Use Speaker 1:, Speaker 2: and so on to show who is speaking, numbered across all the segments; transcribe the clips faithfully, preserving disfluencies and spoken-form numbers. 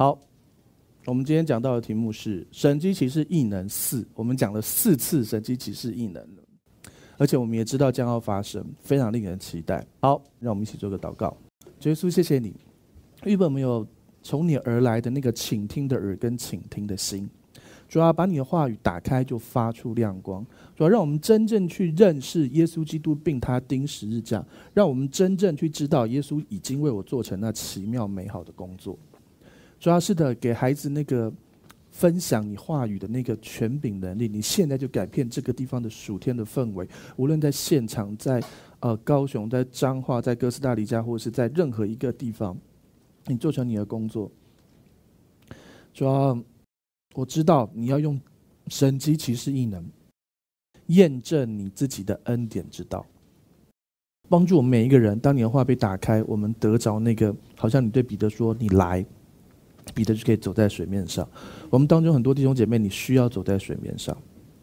Speaker 1: 好，我们今天讲到的题目是神迹奇事异能四，我们讲了四次神迹奇事异能了，而且我们也知道将要发生，非常令人期待。好，让我们一起做个祷告。主耶稣，谢谢你，预本我们有从你而来的那个倾听的耳跟倾听的心。主要把你的话语打开，就发出亮光。主要让我们真正去认识耶稣基督，并他钉十字架，让我们真正去知道耶稣已经为我做成那奇妙美好的工作。主要是的，给孩子那个分享你话语的那个权柄能力，你现在就改变这个地方的属天的氛围，无论在现场，在呃高雄，在彰化，在哥斯达黎加，或者是在任何一个地方，你做成你的工作。主要我知道你要用神迹奇事异能验证你自己的恩典之道，帮助我们每一个人。当你的话被打开，我们得着那个好像你对彼得说你来，彼得就可以走在水面上。我们当中很多弟兄姐妹，你需要走在水面上，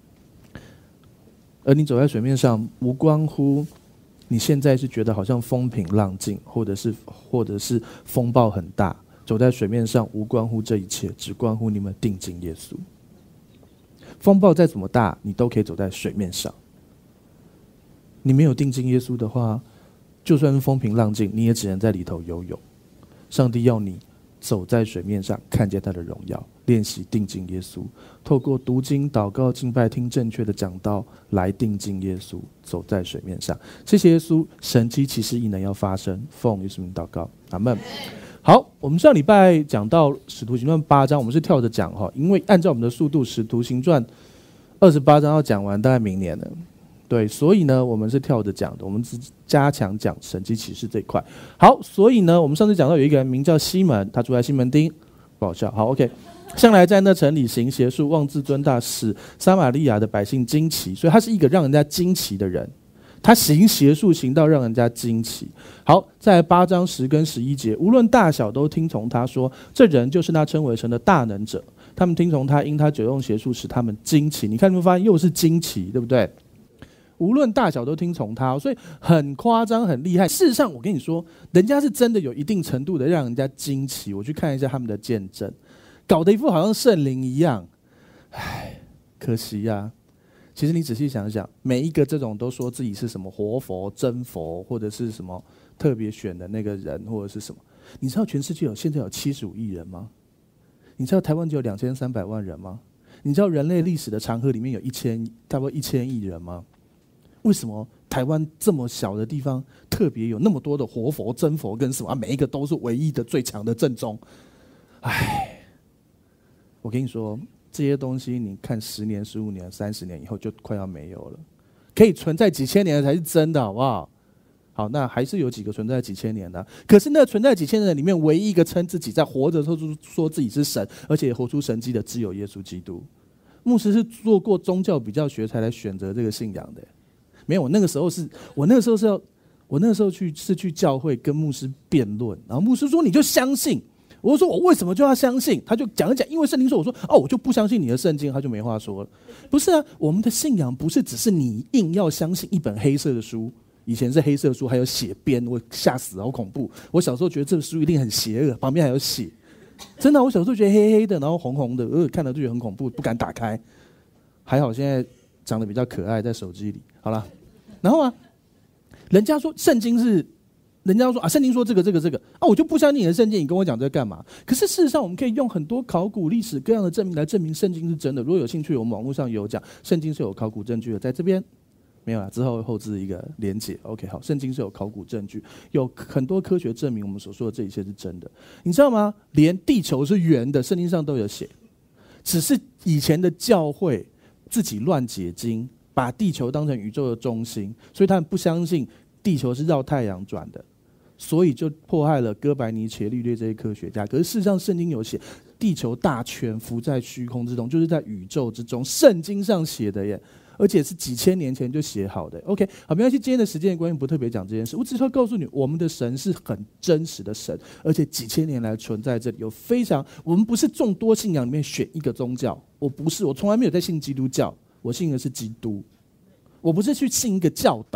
Speaker 1: 而你走在水面上无关乎你现在是觉得好像风平浪静，或者是或者是风暴很大。走在水面上无关乎这一切，只关乎你们定睛耶稣。风暴再怎么大，你都可以走在水面上。你没有定睛耶稣的话，就算是风平浪静，你也只能在里头游泳。上帝要你走在水面上，看见他的荣耀，练习定睛耶稣，透过读经、祷告、敬拜、听正确的讲道来定睛耶稣，走在水面上。谢谢耶稣，神迹奇事异能要发生，奉耶稣名祷告，阿们。好，我们上礼拜讲到使徒行传八章，我们是跳着讲哈，因为按照我们的速度，使徒行传二十八章要讲完，大概明年了。对，所以呢，我们是跳着讲的，我们只加强讲神迹奇事这一块。好，所以呢，我们上次讲到有一个人名叫西门，他住在西门町，不好笑。好 ，OK， 向来在那城里行邪术，妄自尊大，使撒玛利亚的百姓惊奇，所以他是一个让人家惊奇的人。他行邪术行到让人家惊奇。好，在八章十跟十一节，无论大小都听从他说，这人就是那称为神的大能者。他们听从他，因他久用邪术使他们惊奇。你看，你会发现又是惊奇，对不对？无论大小都听从他，所以很夸张，很厉害。事实上，我跟你说，人家是真的有一定程度的让人家惊奇。我去看一下他们的见证，搞得一副好像圣灵一样。唉，可惜呀、啊。其实你仔细想想，每一个这种都说自己是什么活佛、真佛，或者是什么特别选的那个人，或者是什么，你知道全世界有现在有七十五亿人吗？你知道台湾只有两千三百万人吗？你知道人类历史的长河里面有一千，差不多一千亿人吗？为什么台湾这么小的地方，特别有那么多的活佛、真佛跟什么、啊？每一个都是唯一的、最强的正宗。唉，我跟你说。这些东西你看十年、十五年、三十年以后就快要没有了，可以存在几千年的才是真的，好不好？好，那还是有几个存在几千年的，可是那存在几千年里面，唯一一个称自己在活着时候说自己是神，而且活出神迹的，只有耶稣基督。牧师是做过宗教比较学才来选择这个信仰的，没有，我那个时候是我那个时候是要，我那个时候去是去教会跟牧师辩论，然后牧师说你就相信。我就说我为什么就要相信？他就讲一讲，因为圣经说，我说哦，我就不相信你的圣经，他就没话说了。不是啊，我们的信仰不是只是你硬要相信一本黑色的书，以前是黑色书，还有血边，我吓死，好恐怖。我小时候觉得这个书一定很邪恶，旁边还有血，真的，我小时候觉得黑黑的，然后红红的，呃，看了就觉得很恐怖，不敢打开。还好现在长得比较可爱，在手机里。好了，然后啊，人家说圣经是。人家说啊，圣经说这个这个这个啊，我就不相信你的圣经，你跟我讲这干嘛？可是事实上，我们可以用很多考古、历史各样的证明来证明圣经是真的。如果有兴趣，我们网络上有讲，圣经是有考古证据的，在这边没有啦，之后会后置一个连结。OK， 好，圣经是有考古证据，有很多科学证明我们所说的这一切是真的。你知道吗？连地球是圆的，圣经上都有写，只是以前的教会自己乱解经，把地球当成宇宙的中心，所以他们不相信地球是绕太阳转的。所以就迫害了哥白尼、伽利略这些科学家。可是事实上，圣经有写，地球大圈浮在虚空之中，就是在宇宙之中，圣经上写的耶，而且是几千年前就写好的。OK， 好，没关系，今天的时间的关系不特别讲这件事，我只是要告诉你，我们的神是很真实的神，而且几千年来存在这里，有非常，我们不是众多信仰里面选一个宗教，我不是，我从来没有在信基督教，我信的是基督，我不是去信一个教导。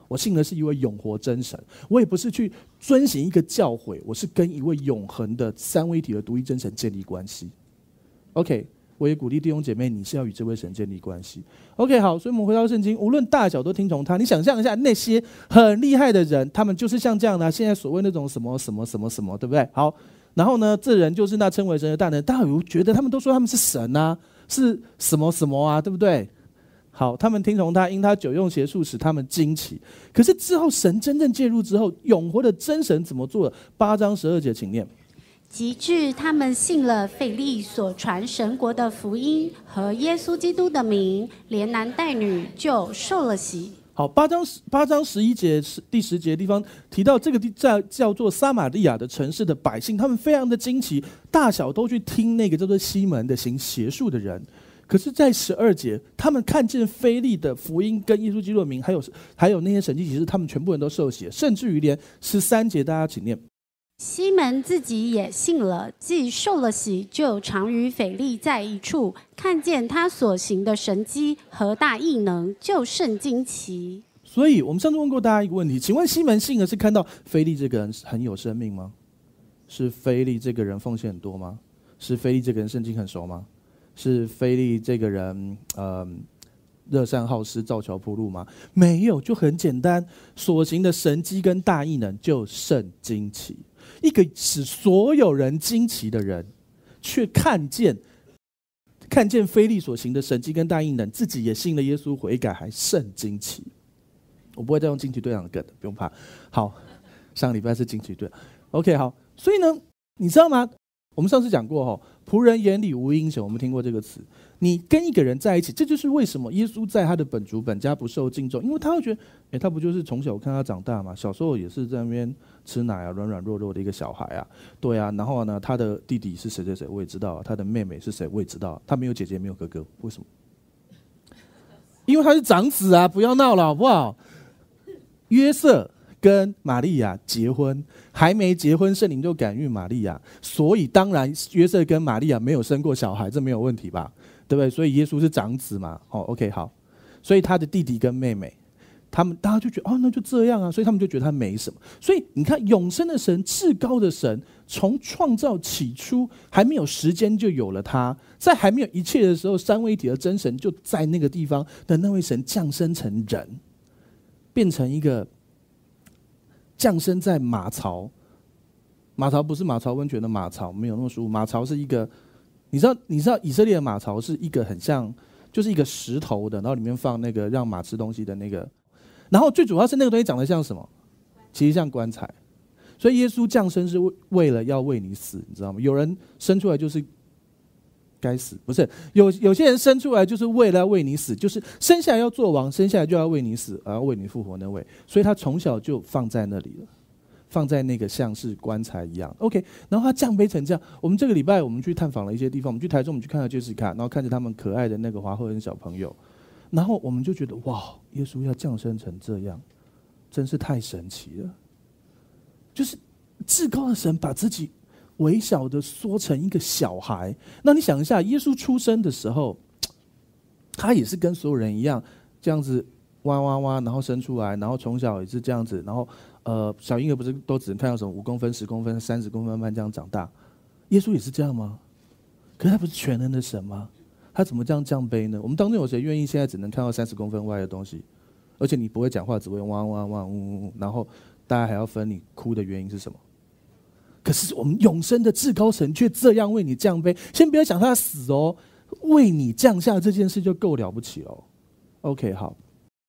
Speaker 1: 我信的是一位永活真神，我也不是去遵行一个教诲，我是跟一位永恒的三位一体的独一真神建立关系。OK， 我也鼓励弟兄姐妹，你是要与这位神建立关系。OK， 好，所以我们回到圣经，无论大小都听从他。你想象一下，那些很厉害的人，他们就是像这样的、啊，现在所谓那种什么什么什么什么，对不对？好，然后呢，这人就是那称为神的大能，大家有觉得他们都说他们是神啊，是什么什么啊，对不对？好，他们听从他，因他久用邪术使他们惊奇。可是之后神真正介入之后，永活的真神怎么做的？八章十二节，请念。
Speaker 2: 及至他们信了腓力所传神国的福音和耶稣基督的名，连男带女就受了洗。
Speaker 1: 好，八章八章十一节第十节的地方提到这个地叫叫做撒玛利亚的城市的百姓，他们非常的惊奇，大小都去听那个叫做西门的行邪术的人。可是，在十二节，他们看见腓力的福音跟耶稣基督的名，还有还有那些神迹奇事，他们全部人都受洗，甚至于连十三节，大家请念。
Speaker 2: 西门自己也信了，既受了洗，就常与腓力在一处，看见他所行的神迹和大异能，就甚惊奇。
Speaker 1: 所以我们上次问过大家一个问题，请问西门信的是看到腓力这个人很有生命吗？是腓力这个人奉献很多吗？是腓力这个人圣经很熟吗？是腓力这个人呃热善好施造桥铺路吗？没有，就很简单，所行的神迹跟大异能就甚惊奇。一个使所有人惊奇的人，却看见看见腓力所行的神迹跟大异能，自己也信了耶稣悔改，还甚惊奇。我不会再用惊奇队长的梗的，不用怕。好，上个礼拜是惊奇队长 OK 好，所以呢你知道吗，我们上次讲过齁，仆人眼里无英雄，我们听过这个词。你跟一个人在一起，这就是为什么耶稣在他的本族本家不受敬重，因为他会觉得，哎，他不就是从小看他长大嘛，小时候也是在那边吃奶啊，软软弱弱的一个小孩啊，对啊，然后呢，他的弟弟是谁谁谁我也知道，他的妹妹是谁我也知道，他没有姐姐没有哥哥，为什么？因为他是长子啊，不要闹了好不好？约瑟跟玛利亚结婚，还没结婚，圣灵就感孕玛利亚，所以当然约瑟跟玛利亚没有生过小孩，这没有问题吧？对不对？所以耶稣是长子嘛，哦 ，OK 好，所以他的弟弟跟妹妹，他们大家就觉得哦，那就这样啊，所以他们就觉得他没什么。所以你看，永生的神、至高的神，从创造起初还没有时间就有了他，在还没有一切的时候，三位一体的真神就在那个地方的那位神降生成人，变成一个。降生在马槽，马槽不是马槽温泉的马槽，没有那么舒服。马槽是一个，你知道，你知道以色列的马槽是一个很像，就是一个石头的，然后里面放那个让马吃东西的那个，然后最主要是那个东西长得像什么？其实像棺材。所以耶稣降生是为了要为你死，你知道吗？有人生出来就是该死，不是有有些人生出来就是为了要为你死，就是生下来要做王，生下来就要为你死，而要为你复活那位，所以他从小就放在那里了，放在那个像是棺材一样。OK， 然后他降卑成这样。我们这个礼拜我们去探访了一些地方，我们去台中，我们去看了杰西卡，然后看着他们可爱的那个华赫恩小朋友，然后我们就觉得哇，耶稣要降生成这样，真是太神奇了。就是至高的神把自己微小的缩成一个小孩，那你想一下，耶稣出生的时候，他也是跟所有人一样，这样子哇哇哇，然后生出来，然后从小也是这样子，然后呃，小婴儿不是都只能看到什么五公分、十公分、三十公分慢慢这样长大，耶稣也是这样吗？可是他不是全能的神吗？他怎么这样降卑呢？我们当中有谁愿意现在只能看到三十公分外的东西，而且你不会讲话，只会哇哇哇呜呜，然后大家还要分你哭的原因是什么？可是我们永生的至高神却这样为你降卑，先不要讲他死哦，为你降下这件事就够了不起哦。OK， 好。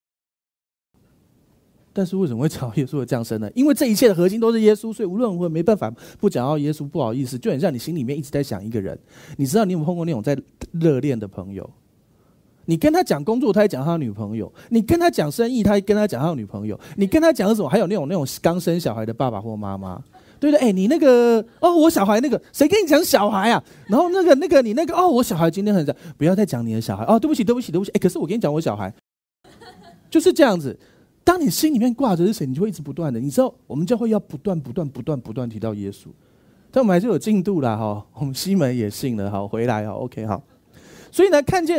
Speaker 1: 但是为什么会讲到耶稣的降生呢？因为这一切的核心都是耶稣，所以无论如何没办法不讲到耶稣。不好意思，就很像你心里面一直在想一个人，你知道你有没有碰过那种在热恋的朋友？你跟他讲工作，他还讲他女朋友；你跟他讲生意，他还跟他讲他女朋友；你跟他讲什么，还有那种那种刚生小孩的爸爸或妈妈。对不对？哎，你那个哦，我小孩那个，谁跟你讲小孩啊？然后那个那个你那个哦，我小孩今天很讲，不要再讲你的小孩哦，对不起对不起对不起。哎，可是我跟你讲我小孩，就是这样子。当你心里面挂着是谁，你就会一直不断的。你知道，我们教会要不断不断不断不断提到耶稣，但我们还是有进度啦哈。我们西门也信了，好回来好 OK 好。所以呢，看见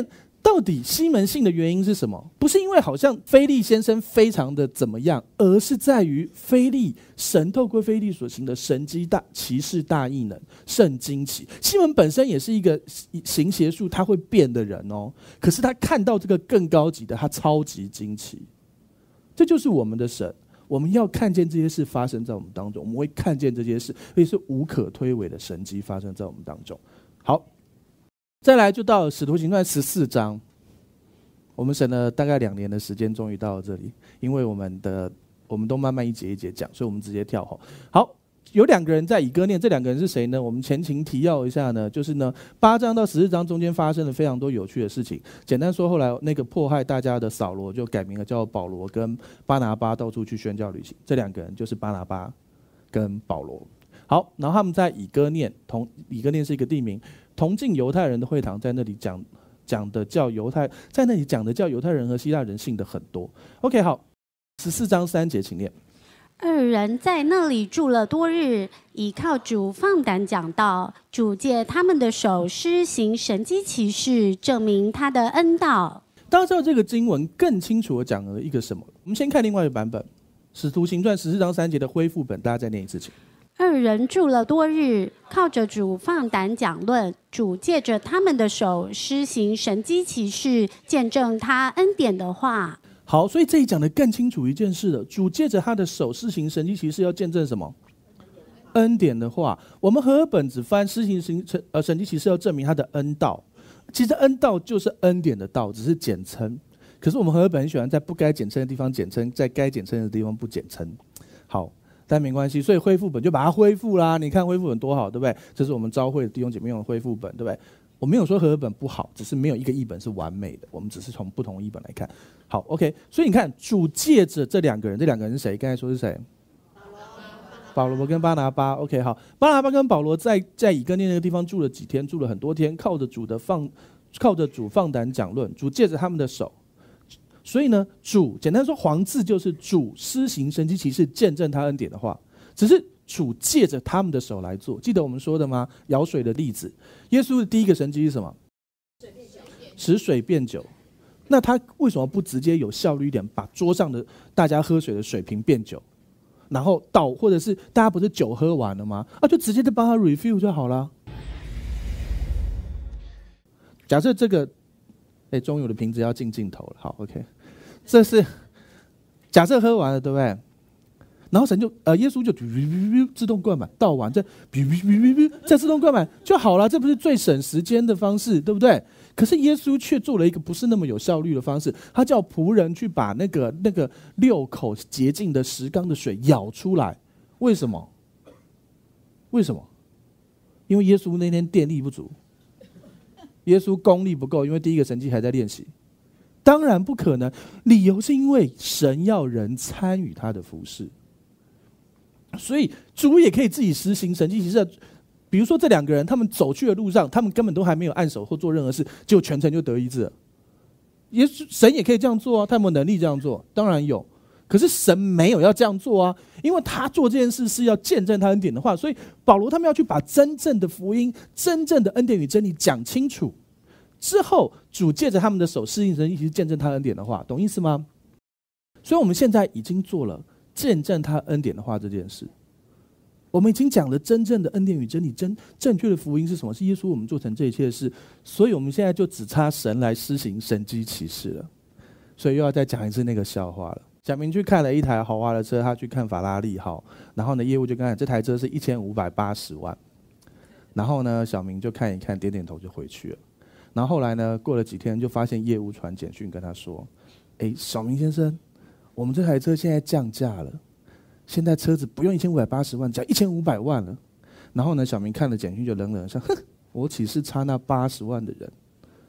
Speaker 1: 到底西门信的原因是什么？不是因为好像腓力先生非常的怎么样，而是在于腓力神透过腓力所行的神迹大奇事大异能甚惊奇。西门本身也是一个行邪术他会变的人哦，可是他看到这个更高级的，他超级惊奇。这就是我们的神，我们要看见这些事发生在我们当中，我们会看见这些事，而且是无可推诿的神迹发生在我们当中。好，再来就到了使徒行传十四章，我们省了大概两年的时间，终于到了这里。因为我们的我们都慢慢一节一节讲，所以我们直接跳后。好，有两个人在以哥念，这两个人是谁呢？我们前情提要一下呢，就是呢八章到十四章中间发生了非常多有趣的事情。简单说，后来那个迫害大家的扫罗就改名了，叫保罗跟巴拿巴，到处去宣教旅行。这两个人就是巴拿巴跟保罗。好，然后他们在以哥念，同以哥念是一个地名，同进犹太人的会堂，在那里讲讲的叫犹太，在那里讲的叫犹太人和希腊人信的很多。OK， 好，十四章三节，请念。
Speaker 2: 二人在那里住了多日，倚靠主放胆讲道，主借他们的手施行神迹奇事，证明他的恩道。
Speaker 1: 大家知道这个经文更清楚地讲了一个什么？我们先看另外一个版本，使徒行传十四章三节的恢复本，大家再念一次，请。
Speaker 2: 二人住了多日，靠着主放胆讲论，主借着他们的手施行神迹奇事，见证他恩典的话。
Speaker 1: 好，所以这里讲的更清楚一件事了，主借着他的手施行神迹奇事，要见证什么？恩典的话。我们和合本只翻施行神呃神迹奇事，要证明他的恩道。其实恩道就是恩典的道，只是简称。可是我们和合本很喜欢在不该简称的地方简称，在该简称的地方不简称。好。但没关系，所以恢复本就把它恢复啦。你看恢复本多好，对不对？这是我们召会的弟兄姐妹用的恢复本，对不对？我没有说和合本不好，只是没有一个译本是完美的。我们只是从不同译本来看。好 ，OK。所以你看，主借着这两个人，这两个人是谁？刚才说是谁？保罗跟巴拿巴。OK， 好，巴拿巴跟保罗在在以哥念那个地方住了几天，住了很多天，靠着主的放，靠着主放胆讲论，主借着他们的手。所以呢，主简单说，黄字就是主施行神迹奇事，见证他恩典的话，只是主借着他们的手来做。记得我们说的吗？舀水的例子，耶稣的第一个神迹是什么？使水变酒。那他为什么不直接有效率一点，把桌上的大家喝水的水瓶变酒，然后倒，或者是大家不是酒喝完了吗？啊，就直接就帮他 refill 就好了。假设这个，哎，终于我的瓶子要进镜头了，好 ，OK。这是假设喝完了，对不对？然后神就呃，耶稣就自动灌满，倒完再再自动灌满就好了，这不是最省时间的方式，对不对？可是耶稣却做了一个不是那么有效率的方式，他叫仆人去把那个那个六口洁净的石缸的水舀出来。为什么？为什么？因为耶稣那天电力不足，耶稣功力不够，因为第一个神迹还在练习。当然不可能，理由是因为神要人参与他的服事，所以主也可以自己实行神迹奇事。比如说这两个人，他们走去的路上，他们根本都还没有按手或做任何事，结果全程就得医治了。也神也可以这样做啊，他有没有能力这样做？当然有，可是神没有要这样做啊，因为他做这件事是要见证他恩典的话，所以保罗他们要去把真正的福音、真正的恩典与真理讲清楚。之后，主借着他们的手施行神迹奇事，见证他恩典的话，懂意思吗？所以我们现在已经做了见证他恩典的话这件事。我们已经讲了真正的恩典与真理，真正确的福音是什么？是耶稣我们做成这一切的事。所以我们现在就只差神来施行神迹奇事了。所以又要再讲一次那个笑话了。小明去看了一台豪华的车，他去看法拉利号，然后呢，业务就跟他讲这台车是一千五百八十万。然后呢，小明就看一看，点点头就回去了。然后后来呢，过了几天，就发现业务传简讯跟他说：“哎，小明先生，我们这台车现在降价了，现在车子不用一千五百八十万，只要一千五百万了。”然后呢，小明看了简讯就冷冷地说：“哼，我岂是差那八十万的人？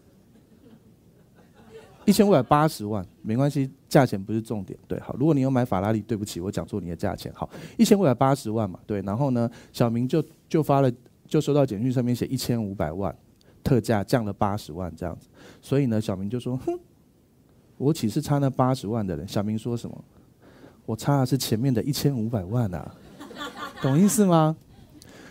Speaker 1: 一千五百八十万没关系，价钱不是重点。对，好，如果你有买法拉利，对不起，我讲错你的价钱。好，一千五百八十万嘛，对。然后呢，小明就就发了，就收到简讯上面写一千五百万。”特价降了八十万这样子，所以呢，小明就说：“哼，我岂是差那八十万的人？”小明说什么？我差的是前面的一千五百万啊，懂意思吗？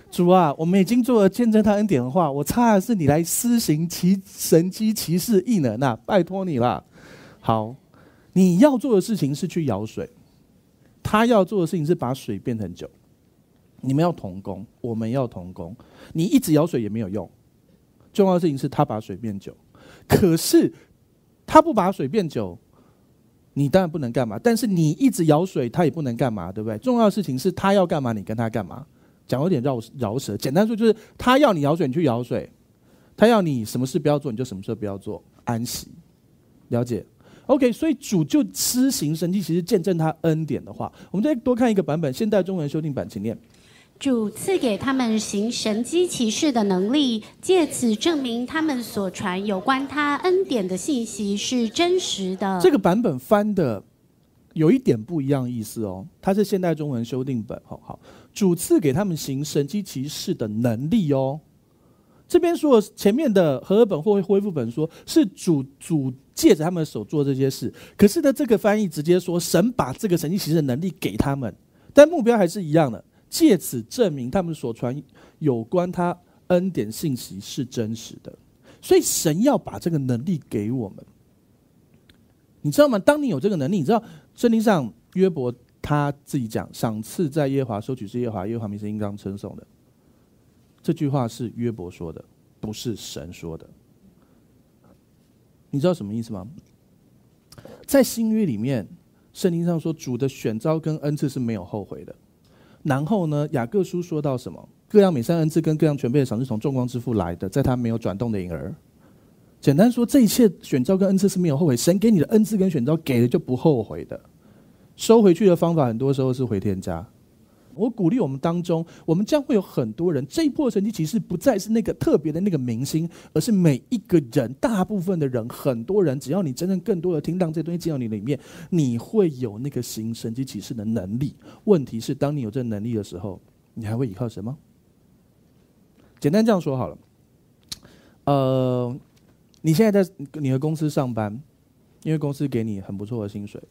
Speaker 1: 主啊，我们已经做了见证他恩典的话，我差的是你来施行其神迹奇事异能啊，拜托你啦。好，你要做的事情是去舀水，他要做的事情是把水变成酒。你们要同工，我们要同工。你一直舀水也没有用，重要的事情是他把水变酒。可是他不把水变酒，你当然不能干嘛。但是你一直舀水，他也不能干嘛，对不对？重要的事情是他要干嘛，你跟他干嘛。讲有点绕绕舌，简单说就是他要你舀水，你去舀水；他要你什么事不要做，你就什么事不要做，安息。了解 ？OK， 所以主就施行神迹，其实见证他恩典的话，我们再多看一个版本，现代中文修订版，请念。
Speaker 2: 主赐给他们行神迹奇事的能力，借此证明他们所传有关他恩典的信息是真实的。
Speaker 1: 这个版本翻的有一点不一样意思哦，它是现代中文修订本。好好，主赐给他们行神迹奇事的能力哦。这边说前面的和合本或恢复本说是主主借着他们的手做这些事，可是呢，这个翻译直接说神把这个神迹奇事的能力给他们，但目标还是一样的。借此证明他们所传有关他恩典信息是真实的，所以神要把这个能力给我们，你知道吗？当你有这个能力，你知道圣经上约伯他自己讲，赏赐在耶和华，收取是耶和华，耶和华名是应当称颂的。这句话是约伯说的，不是神说的。你知道什么意思吗？在新约里面，圣经上说主的选召跟恩赐是没有后悔的。然后呢，雅各书说到什么？各样美善恩赐跟各样全备的赏赐从众光之父来的，在他没有转动的影儿。简单说，这一切选召跟恩赐是没有后悔，神给你的恩赐跟选召给了就不后悔的。收回去的方法很多时候是回天家。我鼓励我们当中，我们将会有很多人，这一波神迹奇事不再是那个特别的那个明星，而是每一个人，大部分的人，很多人，只要你真正更多的听到这东西进到你里面，你会有那个行神迹奇事的能力。问题是，当你有这能力的时候，你还会依靠神吗？简单这样说好了，呃，你现在在你的公司上班，因为公司给你很不错的薪水，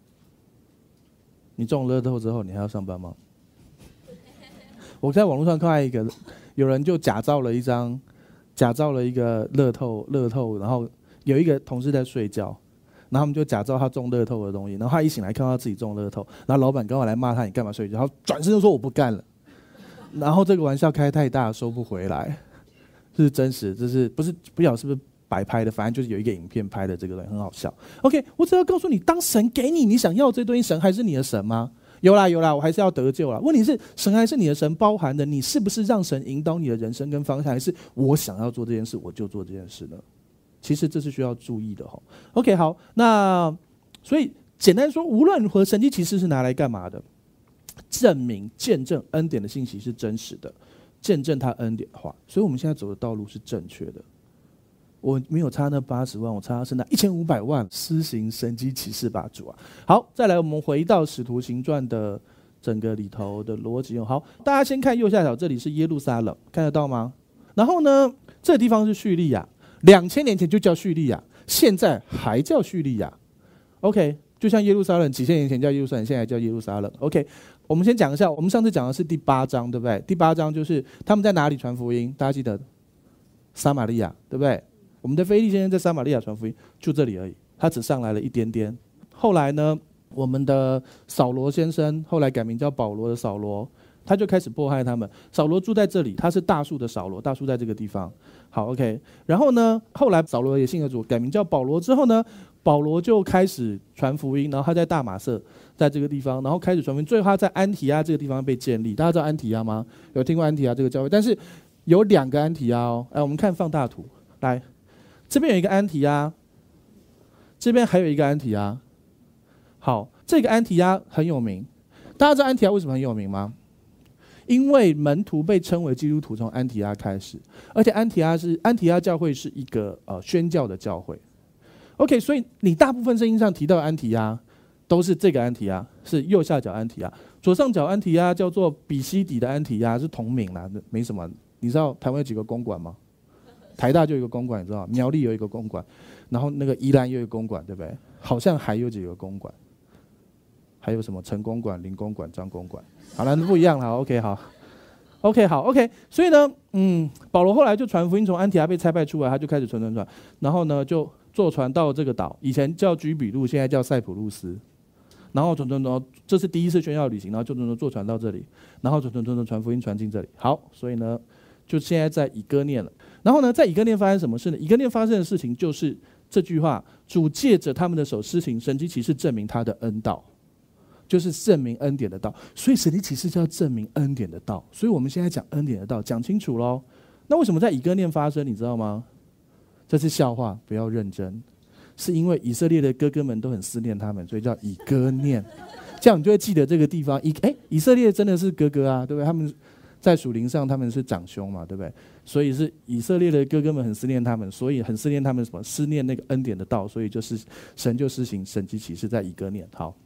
Speaker 1: 你中了乐透之后，你还要上班吗？我在网络上看到一个，有人就假造了一张，假造了一个乐透，乐透，然后有一个同事在睡觉，然后他们就假造他中乐透的东西，然后他一醒来看到自己中乐透，然后老板刚好来骂他，你干嘛睡觉？然后转身就说我不干了，然后这个玩笑开太大，收不回来，这是真实，这是不是不晓得是不是摆拍的，反正就是有一个影片拍的这个东西很好笑。OK， 我只要告诉你，当神给你你想要这东西，神还是你的神吗？有啦有啦，我还是要得救啦。问题是，神还是你的神，包含的你是不是让神引导你的人生跟方向，还是我想要做这件事我就做这件事呢？其实这是需要注意的哈。OK， 好，那所以简单说，无论如何，神迹奇事是拿来干嘛的？证明、见证恩典的信息是真实的，见证他恩典的话。所以我们现在走的道路是正确的。我没有差那八十万，我差的是那一千五百万，施行神迹奇事吧，主啊！好，再来，我们回到使徒行传的整个里头的逻辑。好，大家先看右下角，这里是耶路撒冷，看得到吗？然后呢，这个地方是叙利亚，两千年前就叫叙利亚，现在还叫叙利亚。OK， 就像耶路撒冷几千年前叫耶路撒冷，现在叫耶路撒冷。OK， 我们先讲一下，我们上次讲的是第八章，对不对？第八章就是他们在哪里传福音？大家记得？撒玛利亚，对不对？我们的腓力先生在撒玛利亚传福音，就这里而已，他只上来了一点点。后来呢，我们的扫罗先生后来改名叫保罗的扫罗，他就开始迫害他们。扫罗住在这里，他是大树的扫罗，大树在这个地方。好 ，OK。然后呢，后来扫罗也信了主，改名叫保罗之后呢，保罗就开始传福音，然后他在大马色，在这个地方，然后开始传福音。最后他在安提阿这个地方被建立。大家知道安提阿吗？有听过安提阿这个教会？但是有两个安提阿哦。哎，我们看放大图，来。这边有一个安提阿，这边还有一个安提阿。好，这个安提阿很有名。大家知道安提阿为什么很有名吗？因为门徒被称为基督徒从安提阿开始，而且安提阿是安提阿教会是一个呃宣教的教会。OK， 所以你大部分圣经上提到的安提阿都是这个安提阿，是右下角安提阿，左上角安提阿叫做比西底的安提阿，是同名啦，没什么。你知道台湾有几个公馆吗？台大就有一个公馆，你知道吗？苗栗有一个公馆，然后那个宜兰又有一个公馆，对不对？好像还有几个公馆，还有什么陈公馆、林公馆、张公馆。好了，不一样了。OK， 好 OK， 好 ，OK， 所以呢，嗯，保罗后来就传福音，从安提阿被差派出来，他就开始传传传，然后呢就坐船到这个岛，以前叫居比路，现在叫塞浦路斯，然后传传传，这是第一次宣教旅行，然后就传传坐船到这里，然后传传传传福音传进这里。好，所以呢，就现在在以哥念了。然后呢，在以哥念发生什么事呢？以哥念发生的事情就是这句话：主借着他们的手施行神迹奇事，证明他的恩道。就是证明恩典的道，所以神迹奇事就要证明恩典的道。所以我们现在讲恩典的道，讲清楚咯。那为什么在以哥念发生？你知道吗？这是笑话，不要认真。是因为以色列的哥哥们都很思念他们，所以叫以哥念。这样你就会记得这个地方。以哎，以色列真的是哥哥啊，对不对？他们在属灵上他们是长兄嘛，对不对？所以是以色列的哥哥们很思念他们，所以很思念他们什么？思念那个恩典的道，所以就是神就施行神迹奇事在以哥念。好。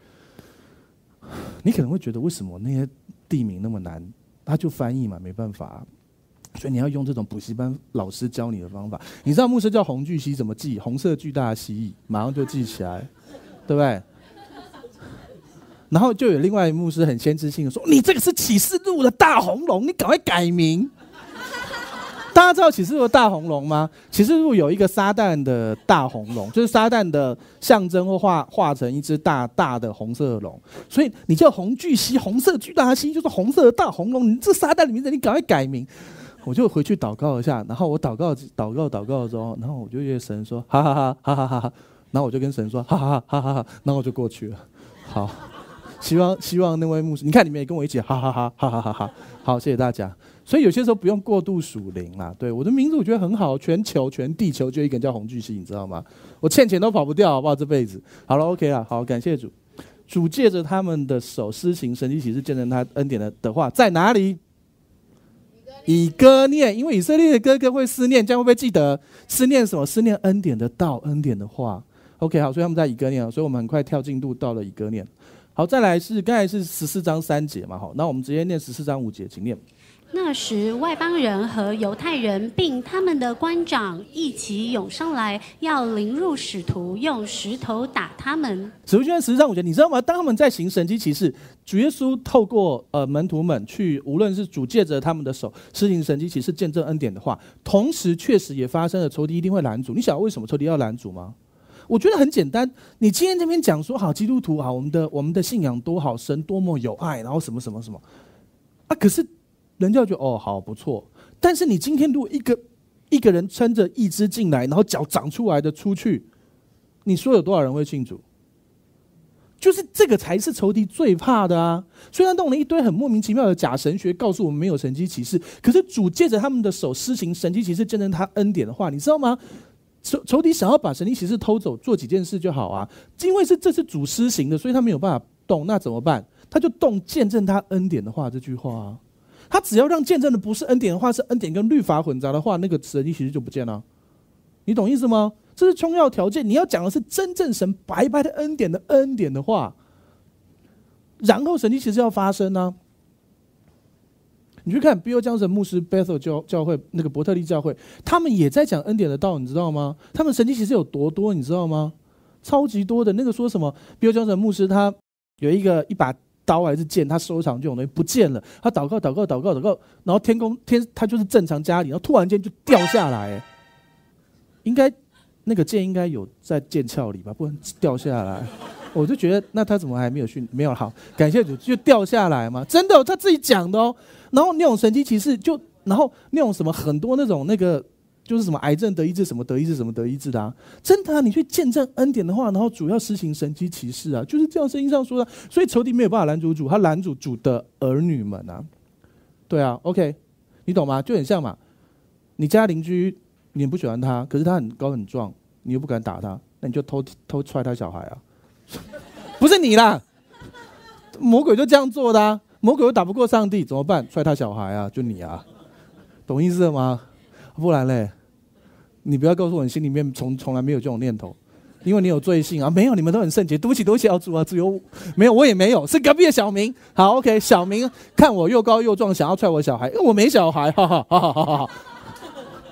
Speaker 1: 你可能会觉得为什么那些地名那么难？他就翻译嘛，没办法、啊，所以你要用这种补习班老师教你的方法。你知道牧师叫红巨蜥怎么记？红色巨大的蜥蜴，马上就记起来，对不对？然后就有另外一牧师很先知性的说：“你这个是启示录的大红龙，你赶快改名。”大家知道启示录的大红龙吗？启示录有一个撒旦的大红龙，就是撒旦的象征或画画成一只大大的红色的龙，所以你叫红巨蜥，红色巨大蜥就是红色的大红龙，你这撒旦的名字你赶快改名。我就回去祷告一下，然后我祷告祷告祷告的时候，然后我就对神说哈哈哈哈哈哈哈，然后我就跟神说哈哈哈哈哈，然后我就过去了。好，希望希望那位牧师，你看你们也跟我一起哈哈哈哈哈哈哈。好，谢谢大家。所以有些时候不用过度属灵啦。对，我的名字我觉得很好，全球全地球就一个人叫红巨蜥，你知道吗？我欠钱都跑不掉，好不好？这辈子好了 ，OK 啦，好，感谢主。主借着他们的手施行神迹奇事，见证他恩典的的话在哪里？以哥念，因为以色列的哥哥会思念，这样会不会记得？思念什么？思念恩典的道，恩典的话。OK， 好，所以他们在以哥念，所以我们很快跳进度到了以哥念。好，再来是刚才是十四章三节嘛，好，那我们直接念十四章五节，请念。
Speaker 2: 那时外邦人和犹太人并他们的官长一起涌上来，要凌辱使徒，用石头打他们。
Speaker 1: 使徒行传十四章五节，你知道吗？当他们在行神迹奇事，主耶稣透过呃门徒们去，无论是主借着他们的手施行神迹奇事，见证恩典的话，同时确实也发生了仇敌一定会拦阻。你晓得为什么仇敌要拦阻吗？我觉得很简单，你今天这边讲说好基督徒好，我们的我们的信仰多好，神多么有爱，然后什么什么什么啊，可是人家就哦好不错，但是你今天如果一个一个人撑着一只进来，然后脚长出来的出去，你说有多少人会信主？就是这个才是仇敌最怕的啊！虽然弄了一堆很莫名其妙的假神学，告诉我们没有神迹奇事，可是主借着他们的手施行神迹奇事，见证他恩典的话，你知道吗？仇仇敌想要把神迹奇事偷走，做几件事就好啊！因为是这是主施行的，所以他没有办法动，那怎么办？他就动见证他恩典的话这句话啊！他只要让见证的不是恩典的话，是恩典跟律法混杂的话，那个神迹奇事就不见了。你懂意思吗？这是充要条件。你要讲的是真正神白白的恩典的恩典的话，然后神迹奇事要发生啊！你去看比尔江神牧师 Bethel 教教会那个伯特利教会，他们也在讲恩典的道，你知道吗？他们神迹其实有多多，你知道吗？超级多的。那个说什么比尔江神牧师他有一个一把刀还是剑，他收藏这种东西不见了，他祷告祷告祷告祷告，然后天空天他就是正常家里，然后突然间就掉下来，应该那个剑应该有在剑鞘里吧，不然掉下来。我就觉得，那他怎么还没有训？没有好，感谢主，就掉下来嘛，真的、哦，他自己讲的哦。然后那种神迹奇事，就然后那种什么很多那种那个，就是什么癌症得医治，什么得医治，什么得医治的啊，真的啊，你去见证恩典的话，然后主要施行神迹奇事啊，就是这样圣经上说的。所以仇敌没有办法拦阻主，他拦阻主的儿女们啊。对啊 ，OK， 你懂吗？就很像嘛，你家邻居你不喜欢他，可是他很高很壮，你又不敢打他，那你就偷偷踹他小孩啊。不是你啦，魔鬼就这样做的啊！魔鬼又打不过上帝，怎么办？踹他小孩啊，就你啊，懂意思了吗？不然嘞，你不要告诉我你心里面从从来没有这种念头，因为你有罪性啊。没有，你们都很圣洁。对不起，对不起，要主啊，只有没有，我也没有，是隔壁的小明。好 ，OK， 小明看我又高又壮，想要踹我小孩，因为我没小孩，哈哈哈哈哈哈。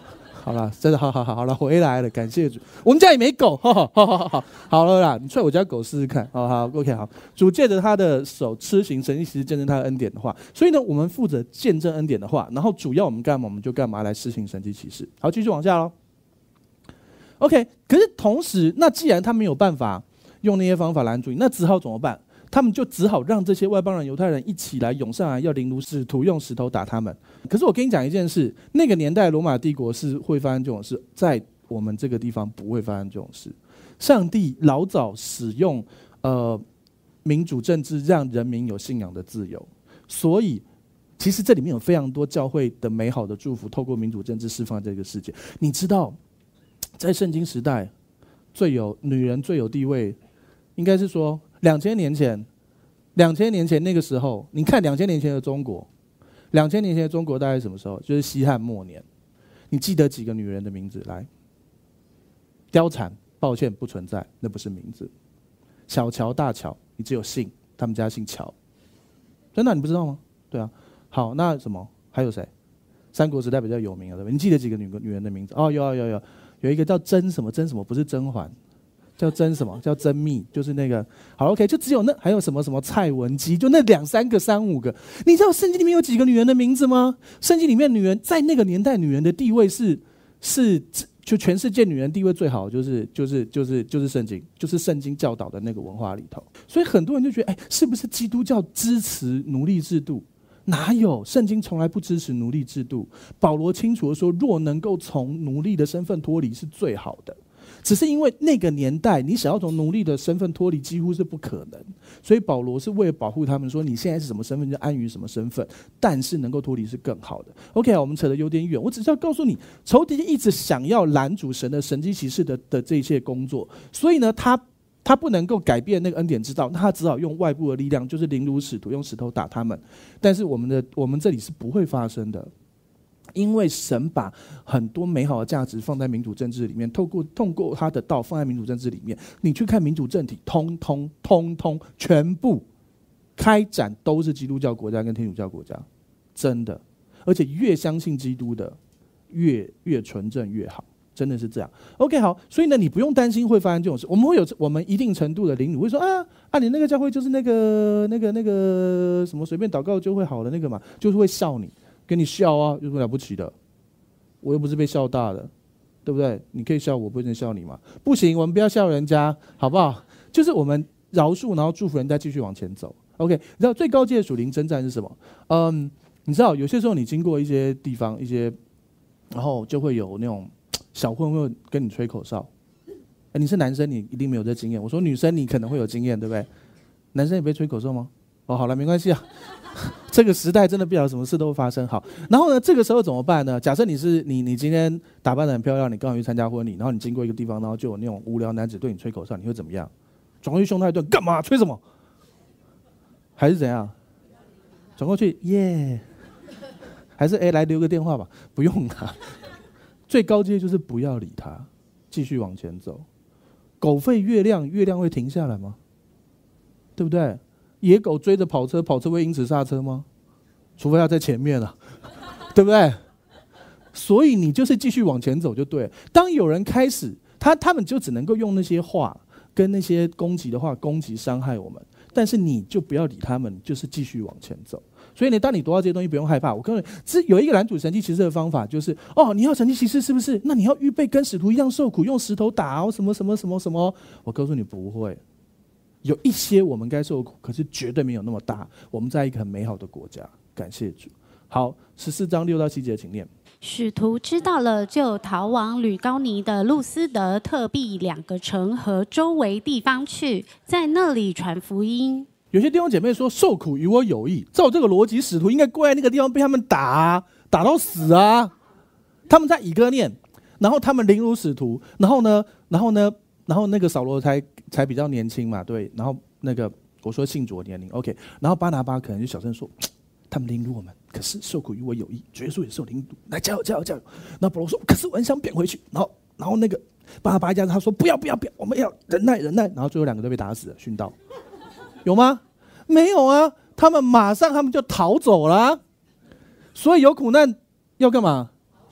Speaker 1: 好了，真的好好好好了，回来了，感谢主。我们家也没狗，好好好好好，好了啦，你踹我家狗试试看，好好 OK 好。主借着他的手施行神迹奇事，见证他的恩典的话，所以呢，我们负责见证恩典的话，然后主要我们干嘛，我们就干嘛来施行神迹奇事。好，继续往下喽。OK， 可是同时，那既然他没有办法用那些方法拦阻你，那只好怎么办？他们就只好让这些外邦人、犹太人一起来涌上来，要凌辱使徒，用石头打他们。可是我跟你讲一件事，那个年代罗马帝国是会发生这种事，在我们这个地方不会发生这种事。上帝老早使用呃民主政治，让人民有信仰的自由，所以其实这里面有非常多教会的美好的祝福，透过民主政治释放这个世界。你知道，在圣经时代，最有女人最有地位，应该是说。两千年前，两千年前那个时候，你看两千年前的中国，两千年前的中国大概是什么时候？就是西汉末年。你记得几个女人的名字？来，貂蝉，抱歉不存在，那不是名字。小乔、大乔，你只有姓，他们家姓乔。真的你不知道吗？对啊。好，那什么？还有谁？三国时代比较有名的，对吧？你记得几个女女人的名字？哦，有有有，有一个叫甄什么甄什么，不是甄嬛。叫甄什么？叫甄宓，就是那个好 ，OK， 就只有那还有什么什么蔡文姬，就那两三个、三五个。你知道圣经里面有几个女人的名字吗？圣经里面女人在那个年代，女人的地位是是就全世界女人地位最好，就是就是就是就是圣经，就是圣经教导的那个文化里头。所以很多人就觉得，哎，是不是基督教支持奴隶制度？哪有？圣经从来不支持奴隶制度。保罗清楚的说，若能够从奴隶的身份脱离，是最好的。只是因为那个年代，你想要从奴隶的身份脱离几乎是不可能，所以保罗是为了保护他们说，你现在是什么身份就安于什么身份，但是能够脱离是更好的。OK， 我们扯得有点远，我只是要告诉你，仇敌一直想要拦阻神的神迹奇事的的这一切工作，所以呢，他他不能够改变那个恩典之道，那他只好用外部的力量，就是凌辱使徒，用石头打他们。但是我们的我们这里是不会发生的。因为神把很多美好的价值放在民主政治里面，透过透过他的道放在民主政治里面，你去看民主政体，通通通通全部开展都是基督教国家跟天主教国家，真的，而且越相信基督的，越越纯正越好，真的是这样。OK， 好，所以呢，你不用担心会发生这种事，我们会有我们一定程度的凌辱，会说啊啊，你那个教会就是那个那个那个什么随便祷告就会好的那个嘛，就是会笑你。跟你笑啊，有什么了不起的？我又不是被笑大的，对不对？你可以笑我，不能笑你嘛？不行，我们不要笑人家，好不好？就是我们饶恕，然后祝福人家继续往前走。OK， 你知道最高阶的属灵征战是什么？嗯，你知道有些时候你经过一些地方，一些，然后就会有那种小混混跟你吹口哨。哎，你是男生，你一定没有这经验。我说女生，你可能会有经验，对不对？男生也被吹口哨吗？哦，好了，没关系啊。这个时代真的不晓得什么事都会发生。好，然后呢，这个时候怎么办呢？假设你是你，你今天打扮得很漂亮，你刚好去参加婚礼，然后你经过一个地方，然后就有那种无聊男子对你吹口哨，你会怎么样？转过去凶他一顿，干嘛？吹什么？还是怎样？转过去，耶？还是哎，来留个电话吧？不用啦。最高阶就是不要理他，继续往前走。狗吠月亮，月亮会停下来吗？对不对？野狗追着跑车，跑车会因此刹车吗？除非它在前面了，对不对？所以你就是继续往前走就对了。当有人开始，他他们就只能够用那些话跟那些攻击的话攻击伤害我们，但是你就不要理他们，就是继续往前走。所以呢，当你读到这些东西，不用害怕。我告诉你，只有一个拦阻神迹奇事的方法，就是哦，你要神迹奇事是不是？那你要预备跟使徒一样受苦，用石头打哦，什么什么什么什么。我告诉你不会。有一些我们该受苦，可是绝对没有那么大。我们在一个很美好的国家，感谢主。好，十四章六到七节，请念。
Speaker 2: 使徒知道了，就逃往吕高尼的路斯德、特庇两个城和周围地方去，在那里传福音。
Speaker 1: 有些弟兄姐妹说，受苦与我有益。照这个逻辑，使徒应该跪在那个地方被他们打、啊，打到死啊！他们在以哥念，然后他们凌辱使徒，然后呢，然后呢？然后那个扫罗才才比较年轻嘛，对。然后那个我说信主的年龄 ，OK。然后巴拿巴可能就小声说，他们凌辱我们，可是受苦与我有益，主耶稣也受凌辱，来加油加油加油。然后保罗说，可是我很想贬回去。然后然后那个巴拿巴一家他说不要不要不要，我们要忍耐忍耐。然后最后两个都被打死了，殉道。有吗？没有啊，他们马上他们就逃走了、啊。所以有苦难要干嘛？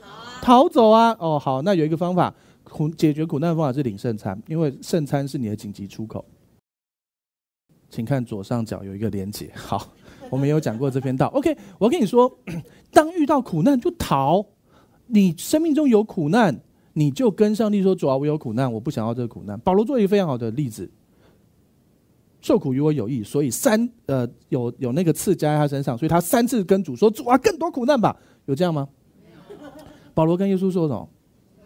Speaker 1: 逃走啊！哦，好，那有一个方法，苦解决苦难的方法是领圣餐，因为圣餐是你的紧急出口。请看左上角有一个连结。好，我们也有讲过这篇道。OK， 我跟你说，当遇到苦难就逃。你生命中有苦难，你就跟上帝说：“主啊，我有苦难，我不想要这个苦难。”保罗做一个非常好的例子。受苦于我有益，所以三呃有有那个刺加在他身上，所以他三次跟主说：“主啊，更多苦难吧。”有这样吗？保罗跟耶稣说什么？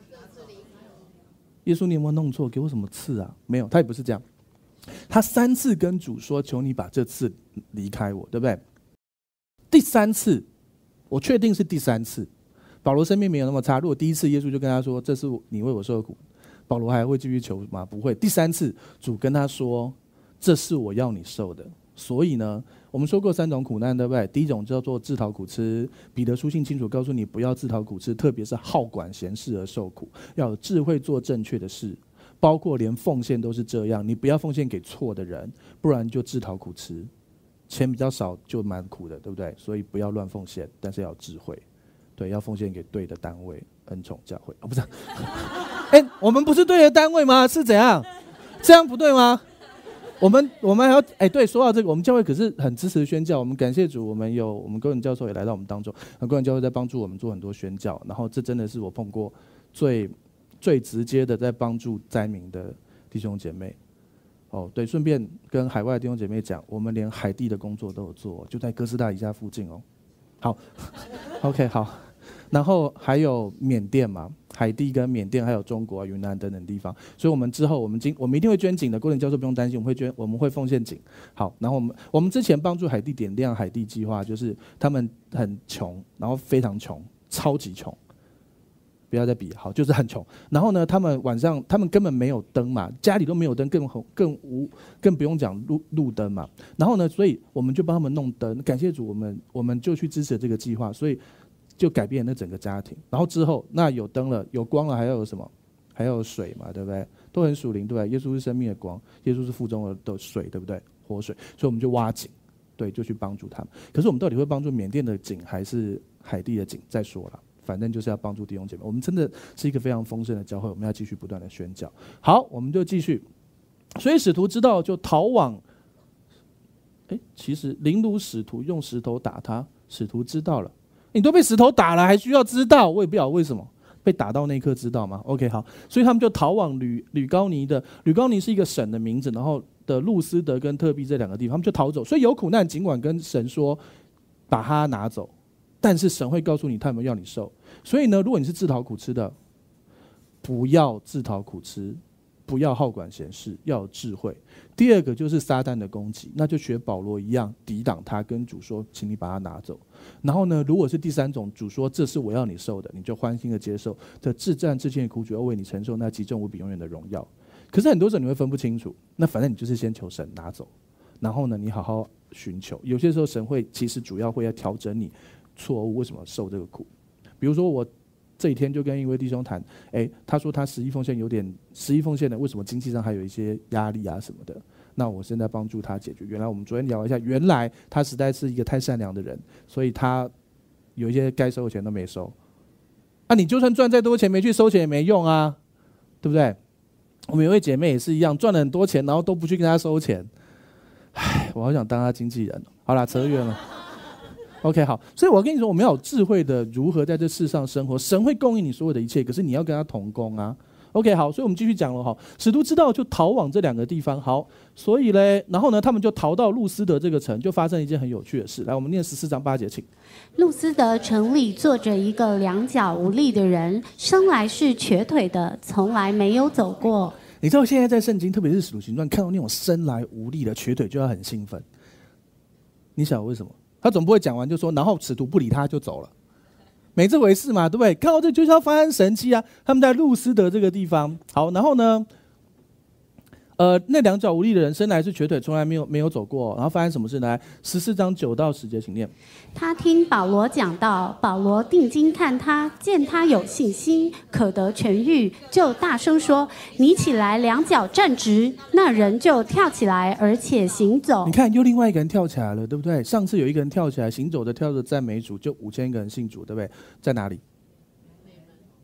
Speaker 1: 耶稣，你有没有弄错？给我什么刺啊？没有，他也不是这样。他三次跟主说：“求你把这刺离开我，对不对？”第三次，我确定是第三次。保罗生命没有那么差。如果第一次耶稣就跟他说：“这是你为我受的苦”，保罗还会继续求吗？不会。第三次，主跟他说：“这是我要你受的。”所以呢，我们说过三种苦难，对不对？第一种叫做自讨苦吃。彼得书信清楚告诉你，不要自讨苦吃，特别是好管闲事而受苦，要有智慧做正确的事，包括连奉献都是这样。你不要奉献给错的人，不然就自讨苦吃。钱比较少就蛮苦的，对不对？所以不要乱奉献，但是要有智慧。对，要奉献给对的单位，恩宠教会。哦，不是，哎，我们不是对的单位吗？是怎样？这样不对吗？我们我们还要哎，对，说到这个，我们教会可是很支持宣教。我们感谢主，我们有我们高人教授也来到我们当中，高人教授在帮助我们做很多宣教。然后这真的是我碰过最最直接的在帮助灾民的弟兄姐妹。哦，对，顺便跟海外的弟兄姐妹讲，我们连海地的工作都有做，就在哥斯达黎加附近哦。好，OK， 好。然后还有缅甸嘛，海地跟缅甸还有中国、云南等等地方，所以我们之后我们今我们一定会捐井的，郭仁教授不用担心，我们会捐，我们会奉献井。好，然后我们我们之前帮助海地点亮海地计划，就是他们很穷，然后非常穷，超级穷，不要再比，好，就是很穷。然后呢，他们晚上他们根本没有灯嘛，家里都没有灯，更更无更不用讲路路灯嘛。然后呢，所以我们就帮他们弄灯，感谢主，我们我们就去支持这个计划，所以。就改变了那整个家庭，然后之后那有灯了，有光了，还要有什么？还要有水嘛，对不对？都很属灵，对不对？耶稣是生命的光，耶稣是腹中的水，对不对？活水，所以我们就挖井，对，就去帮助他们。可是我们到底会帮助缅甸的井，还是海地的井？再说了，反正就是要帮助弟兄姐妹。我们真的是一个非常丰盛的教会，我们要继续不断的宣教。好，我们就继续。所以使徒知道就逃往，哎，其实凌辱使徒，用石头打他，使徒知道了。你都被石头打了，还需要知道？我也不知道为什么被打到那一刻知道吗 ？OK， 好，所以他们就逃往吕吕高尼的，吕高尼是一个省的名字，然后的路斯德跟特庇这两个地方，他们就逃走。所以有苦难，尽管跟神说把它拿走，但是神会告诉你他们要你受。所以呢，如果你是自讨苦吃的，不要自讨苦吃。不要好管闲事，要有智慧。第二个就是撒旦的攻击，那就学保罗一样抵挡他，跟主说请你把它拿走。然后呢，如果是第三种，主说这是我要你受的，你就欢欣的接受，这至战至轻的苦主要为你承受那极重无比永远的荣耀。可是很多时候你会分不清楚，那反正你就是先求神拿走，然后呢你好好寻求。有些时候神会其实主要会要调整你错误，为什么受这个苦。比如说我这几天就跟一位弟兄谈，哎，他说他十一奉献有点十一奉献的，为什么经济上还有一些压力啊什么的？那我现在帮助他解决。原来我们昨天聊一下，原来他实在是一个太善良的人，所以他有一些该收的钱都没收。啊，你就算赚再多钱没去收钱也没用啊，对不对？我们有位姐妹也是一样，赚了很多钱，然后都不去跟他收钱。唉，我好想当他经纪人。好啦，扯远了。OK， 好，所以我跟你说，我们要有智慧的如何在这世上生活。神会供应你所有的一切，可是你要跟他同工啊。OK， 好，所以我们继续讲了哈。使徒知道就逃往这两个地方，好，所以嘞，然后呢，他们就逃到路斯德这个城，就发生一件很有趣的事。来，我们念十四章八节，请。
Speaker 2: 路斯德城里坐着一个两脚无力的人，生来是瘸腿的，从来没有走过。
Speaker 1: 你知道现在在圣经，特别是使徒行传，看到那种生来无力的瘸腿，就要很兴奋。你想为什么？他总不会讲完就说，然后使徒不理他就走了，没这回事嘛，对不对？看到这就是要发生神迹啊！他们在路斯德这个地方，好，然后呢，呃，那两脚无力的人生来是瘸腿，从来没有没有走过，然后发生什么事呢？十四章九到十节，请念。
Speaker 2: 他听保罗讲道，保罗定睛看他，见他有信心，可得痊愈，就大声说：“你起来，两脚站直。”那人就跳起来，而且行走。
Speaker 1: 你看，又另外一个人跳起来了，对不对？上次有一个人跳起来，行走的跳着赞美主，就五千个人信主，对不对？在哪里？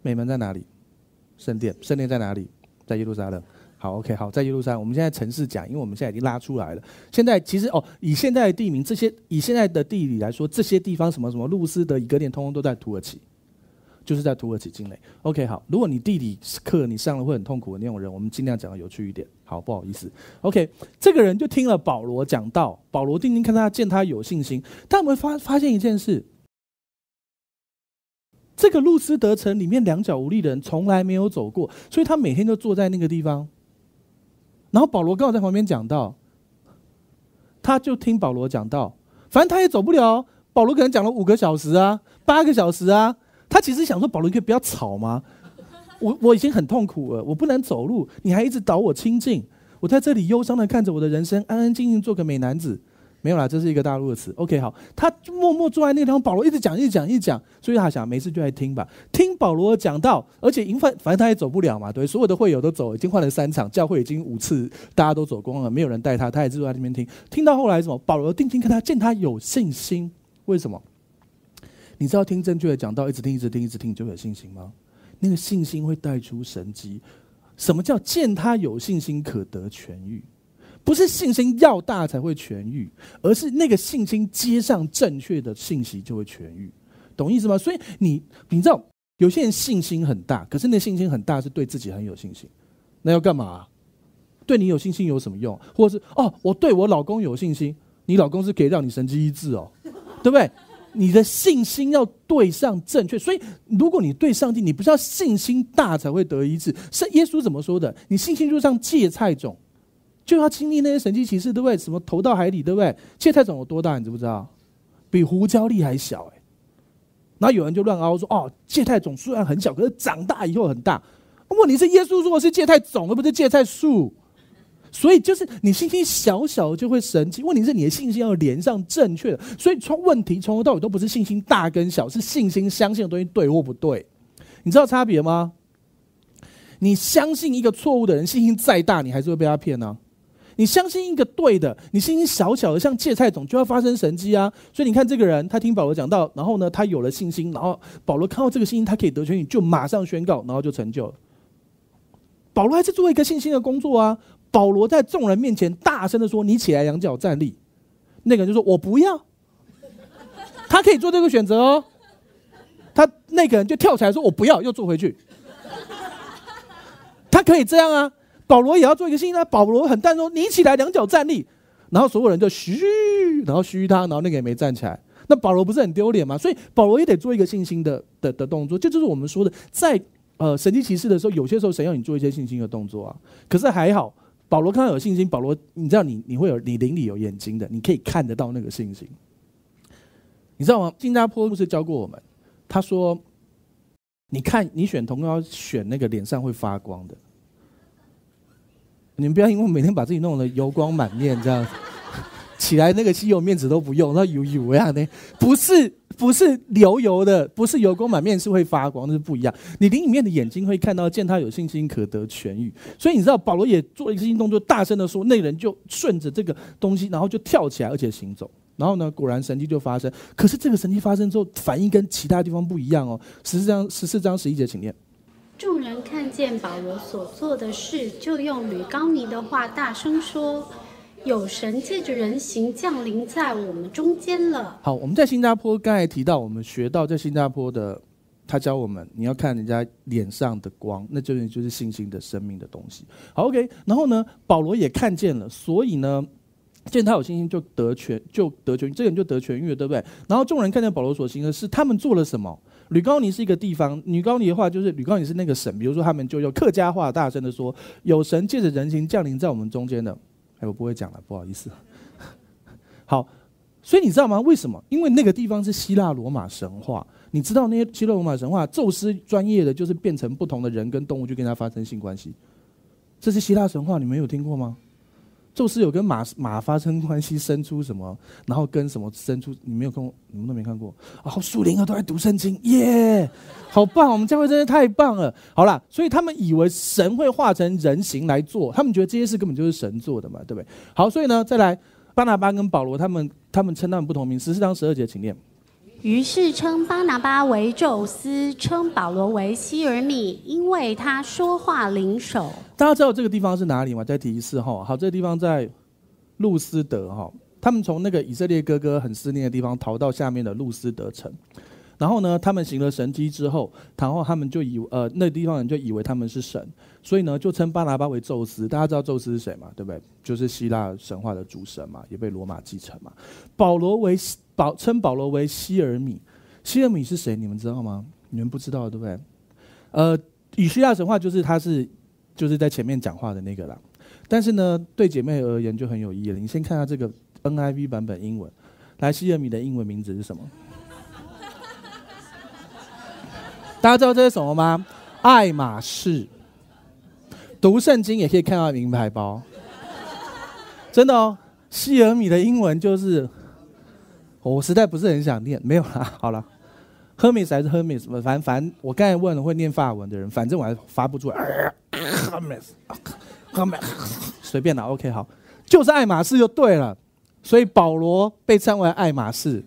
Speaker 1: 美门在哪里？圣殿，圣殿在哪里？在耶路撒冷。好 ，OK， 好，在耶路撒冷。我们现在城市讲，因为我们现在已经拉出来了。现在其实哦，以现在的地名，这些以现在的地理来说，这些地方什么什么路斯德、以哥念，通通都在土耳其，就是在土耳其境内。OK， 好，如果你地理课你上了会很痛苦的那种人，我们尽量讲的有趣一点。好，不好意思。OK， 这个人就听了保罗讲道，保罗定睛看他，见他有信心。但我们发发现一件事。这个路斯德城里面两脚无力的人从来没有走过，所以他每天都坐在那个地方。然后保罗刚好在旁边讲道，他就听保罗讲道，反正他也走不了。保罗可能讲了五个小时啊，八个小时啊，他其实想说保罗，你可以不要吵吗？我我已经很痛苦了，我不能走路，你还一直导我清净，我在这里忧伤的看着我的人生，安安静静做个美男子。没有啦，这是一个大陆的词。OK， 好，他就默默坐在那个地方，保罗一直讲，一直讲，一直讲，所以他想没事就来听吧，听保罗讲道，而且反反正他也走不了嘛，对，所有的会友都走，已经换了三场，教会已经五次，大家都走光了，没有人带他，他也是坐在那边听，听到后来什么，保罗定睛看他，见他有信心，为什么？你知道听正确的讲道，一直听，一直听，一直听，你就有信心吗？那个信心会带出神迹。什么叫见他有信心可得痊愈？不是信心要大才会痊愈，而是那个信心接上正确的信息就会痊愈，懂意思吗？所以你你知道，有些人信心很大，可是那信心很大是对自己很有信心，那要干嘛啊？对你有信心有什么用？或者是哦，我对我老公有信心，你老公是可以让你神迹医治哦，对不对？你的信心要对上正确，所以如果你对上帝，你不是要信心大才会得医治。是耶稣怎么说的？你信心就像芥菜种。就要经历那些神迹奇事，对不对？什么投到海里，对不对？芥菜种有多大，你知不知道？比胡椒粒还小哎、欸。然后有人就乱凹说：“哦，芥菜种虽然很小，可是长大以后很大。”问题是耶稣说的是芥菜种，而不是芥菜树。所以就是你信心小小就会神奇，问题是你的信心要连上正确的。所以从问题从头到尾都不是信心大跟小，是信心相信的东西对或不对。你知道差别吗？你相信一个错误的人，信心再大，你还是会被他骗啊。你相信一个对的，你信心小小的像芥菜种，就要发生神迹啊！所以你看这个人，他听保罗讲道，然后呢，他有了信心，然后保罗看到这个信心，他可以得痊愈，就马上宣告，然后就成就了。保罗还是做一个信心的工作啊！保罗在众人面前大声的说：“你起来，两脚站立。”那个人就说：“我不要。”他可以做这个选择哦。他那个人就跳起来说：“我不要。”又坐回去。他可以这样啊。保罗也要做一个信心啊！保罗很淡说：“你起来，两脚站立。”然后所有人就嘘，然后嘘他，然后那个也没站起来。那保罗不是很丢脸吗？所以保罗也得做一个信心的的的动作。这就是我们说的，在呃神迹奇事的时候，有些时候神要你做一些信心的动作啊。可是还好，保罗看到有信心，保罗你知道你你会有你灵里有眼睛的，你可以看得到那个信心。你知道吗？新加坡牧师教过我们，他说：“你看，你选同要选那个脸上会发光的。”你们不要因为每天把自己弄得油光满面这样子，起来那个吸油面纸都不用，那油油呀呢？不是不是流油的，不是油光满面是会发光，那是不一样。你灵里面的眼睛会看到，见他有信心可得痊愈。所以你知道保罗也做一个信心动作，大声的说，那人就顺着这个东西，然后就跳起来，而且行走。然后呢，果然神迹就发生。可是这个神迹发生之后，反应跟其他地方不一样哦。十四章十四章十一节，请念。
Speaker 2: 众人看见保罗所做的事，就用吕高尼的话大声说：“有神借着人形降临在我们中间了。”
Speaker 1: 好，我们在新加坡刚才提到，我们学到在新加坡的，他教我们你要看人家脸上的光，那就是就是信心的生命的东西。好 ，OK， 然后呢，保罗也看见了，所以呢，见他有信心就得痊就得痊愈，这个人就得痊愈了，对不对？然后众人看见保罗所行的事，他们做了什么？吕高尼是一个地方，吕高尼的话就是吕高尼是那个省，比如说他们就用客家话大声的说：“有神借着人形降临在我们中间的。”哎，我不会讲了，不好意思。好，所以你知道吗？为什么？因为那个地方是希腊罗马神话，你知道那些希腊罗马神话，宙斯专业的就是变成不同的人跟动物，就跟他发生性关系。这是希腊神话，你们有听过吗？宙斯有跟马马发生关系，生出什么，然后跟什么生出，你没有看过，你们都没看过。然后属灵的都在读圣经，耶、yeah ，好棒！我们教会真的太棒了。好啦，所以他们以为神会化成人形来做，他们觉得这些事根本就是神做的嘛，对不对？好，所以呢，再来巴拿巴跟保罗他们他们称他们不同名。十四章十二节，请念。
Speaker 2: 于是称巴拿巴为宙斯，称保罗为希尔米，因为他说话灵手。
Speaker 1: 大家知道这个地方是哪里吗？再提一次哈，好，这个地方在路斯德哈，他们从那个以色列哥哥很思念的地方逃到下面的路斯德城，然后呢，他们行了神迹之后，然后他们就以呃那地方人就以为他们是神，所以呢就称巴拿巴为宙斯。大家知道宙斯是谁吗？对不对？就是希腊神话的主神嘛，也被罗马继承嘛。保罗为保称保罗为希尔米，希尔米是谁？你们知道吗？你们不知道对不对？呃，以希腊神话就是他是就是在前面讲话的那个啦。但是呢，对姐妹而言就很有意义了。你先看下这个 N I V 版本英文，来，希尔米的英文名字是什么？大家知道这是什么吗？爱马仕。读圣经也可以看到名牌包，真的哦。希尔米的英文就是，我实在不是很想念，没有啦，好了 ，Hermes 还是 Hermes， 反正反正我刚才问了会念法文的人，反正我还发不出来 ，Hermes，Hermes， 随便啦 ，OK 好，就是爱马仕就对了。所以保罗被称为爱马仕。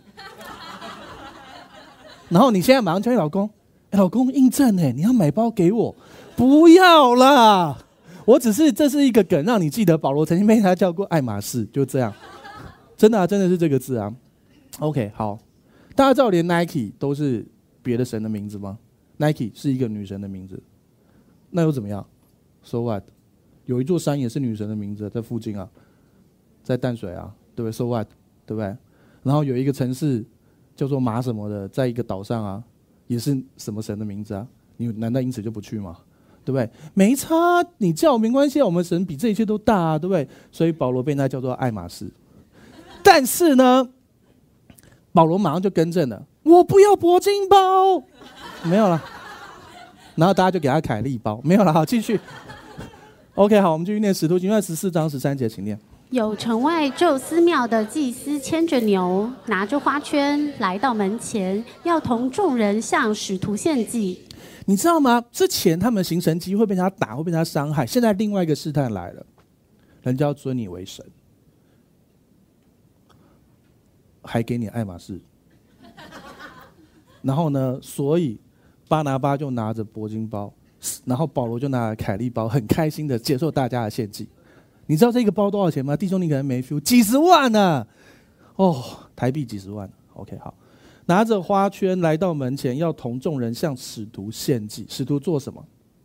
Speaker 1: 然后你现在马上叫你老公，欸、老公印证哎，你要买包给我，不要啦，我只是这是一个梗，让你记得保罗曾经被他叫过爱马仕，就这样，真的啊，真的是这个字啊。OK， 好，大家知道连 Nike 都是别的神的名字吗 ？Nike 是一个女神的名字，那又怎么样 ？So what？ 有一座山也是女神的名字，在附近啊，在淡水啊，对不对 ？So what？ 对不对？然后有一个城市叫做马什么的，在一个岛上啊，也是什么神的名字啊？你难道因此就不去吗？对不对？没差，你叫没关系啊，我们神比这一切都大啊，对不对？所以保罗被他叫做爱马仕。但是呢，保罗马上就更正了，我不要铂金包，没有了。然后大家就给他凯利包，没有了。好，继续。OK， 好，我们继续念使徒行传十四章十三节，请念。
Speaker 2: 有城外宙斯庙的祭司牵着牛，拿着花圈来到门前，要同众人向使徒献祭。
Speaker 1: 你知道吗？之前他们行神迹会被他打，会被他伤害。现在另外一个试探来了，人家要尊你为神，还给你爱马仕。然后呢，所以巴拿巴就拿着铂金包，然后保罗就拿着凯利包，很开心的接受大家的献祭。你知道这个包多少钱吗？弟兄，你可能没 feel， 几十万呢、啊！哦，台币几十万。OK， 好，拿着花圈来到门前，要同众人向使徒献祭。使徒做什么？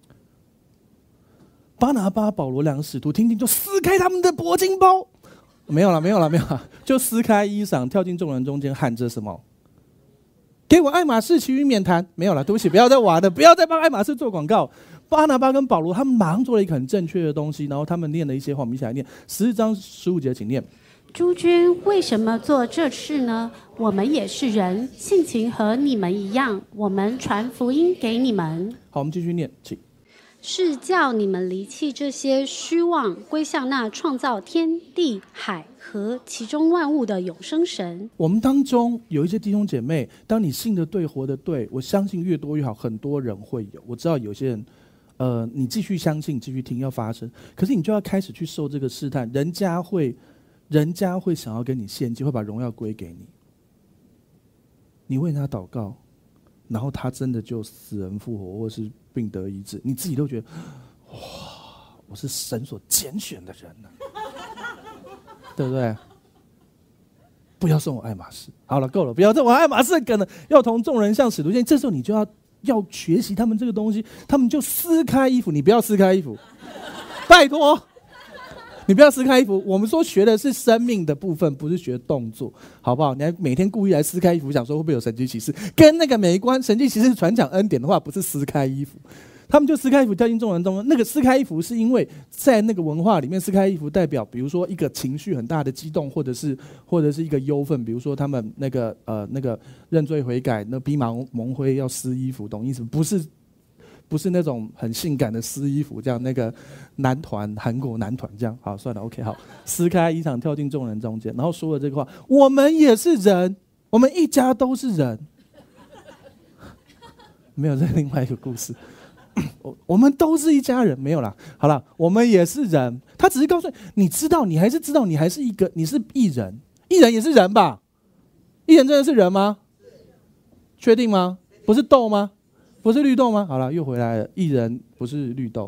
Speaker 1: 巴拿巴、保罗两个使徒听听就撕开他们的铂金包，没有了，没有了，没有了，就撕开衣裳，跳进众人中间，喊着什么？给我爱马仕，其余免谈。没有了，对不起，不要再玩了，不要再帮爱马仕做广告。巴拿巴跟保罗他们马上做了一个很正确的东西，然后他们念了一些话，我们一起来念十四章十五节，请念。
Speaker 2: 诸君为什么做这事呢？我们也是人，性情和你们一样，我们传福音给你们。
Speaker 1: 好，我们继续念，请。
Speaker 2: 是叫你们离弃这些虚妄，归向那创造天地海和其中万物的永生神。
Speaker 1: 我们当中有一些弟兄姐妹，当你信的对，活的对，我相信越多越好，很多人会有。我知道有些人呃，你继续相信，继续听，要发生，可是你就要开始去受这个试探，人家会，人家会想要跟你献祭，会把荣耀归给你。你为他祷告，然后他真的就死人复活，或是病得医治，你自己都觉得，哇，我是神所拣选的人呢、啊，对不对？不要送我爱马仕，好了，够了，不要再玩爱马仕梗了，要同众人向使徒献祭。这时候你就要。要学习他们这个东西，他们就撕开衣服，你不要撕开衣服，拜托，你不要撕开衣服。我们说学的是生命的部分，不是学动作，好不好？你还每天故意来撕开衣服，想说会不会有神迹奇事，跟那个没关。神迹奇事传讲恩典的话，不是撕开衣服。他们就撕开衣服掉进众人中，那个撕开衣服是因为在那个文化里面，撕开衣服代表，比如说一个情绪很大的激动，或者是或者是一个忧愤，比如说他们那个呃那个认罪悔改，那逼忙蒙灰要撕衣服，懂意思？不是不是那种很性感的撕衣服，这样那个男团韩国男团这样。好，算了 ，OK， 好，撕开衣裳跳进众人中间，然后说了这个话：我们也是人，我们一家都是人。没有，这另外一个故事。我们都是一家人，没有啦。好了，我们也是人。他只是告诉你，你知道，你还是知道，你还是一个，你是艺人，艺人也是人吧？艺人真的是人吗？ 确定吗？不是豆吗？不是绿豆吗？好了，又回来了。艺人不是绿豆，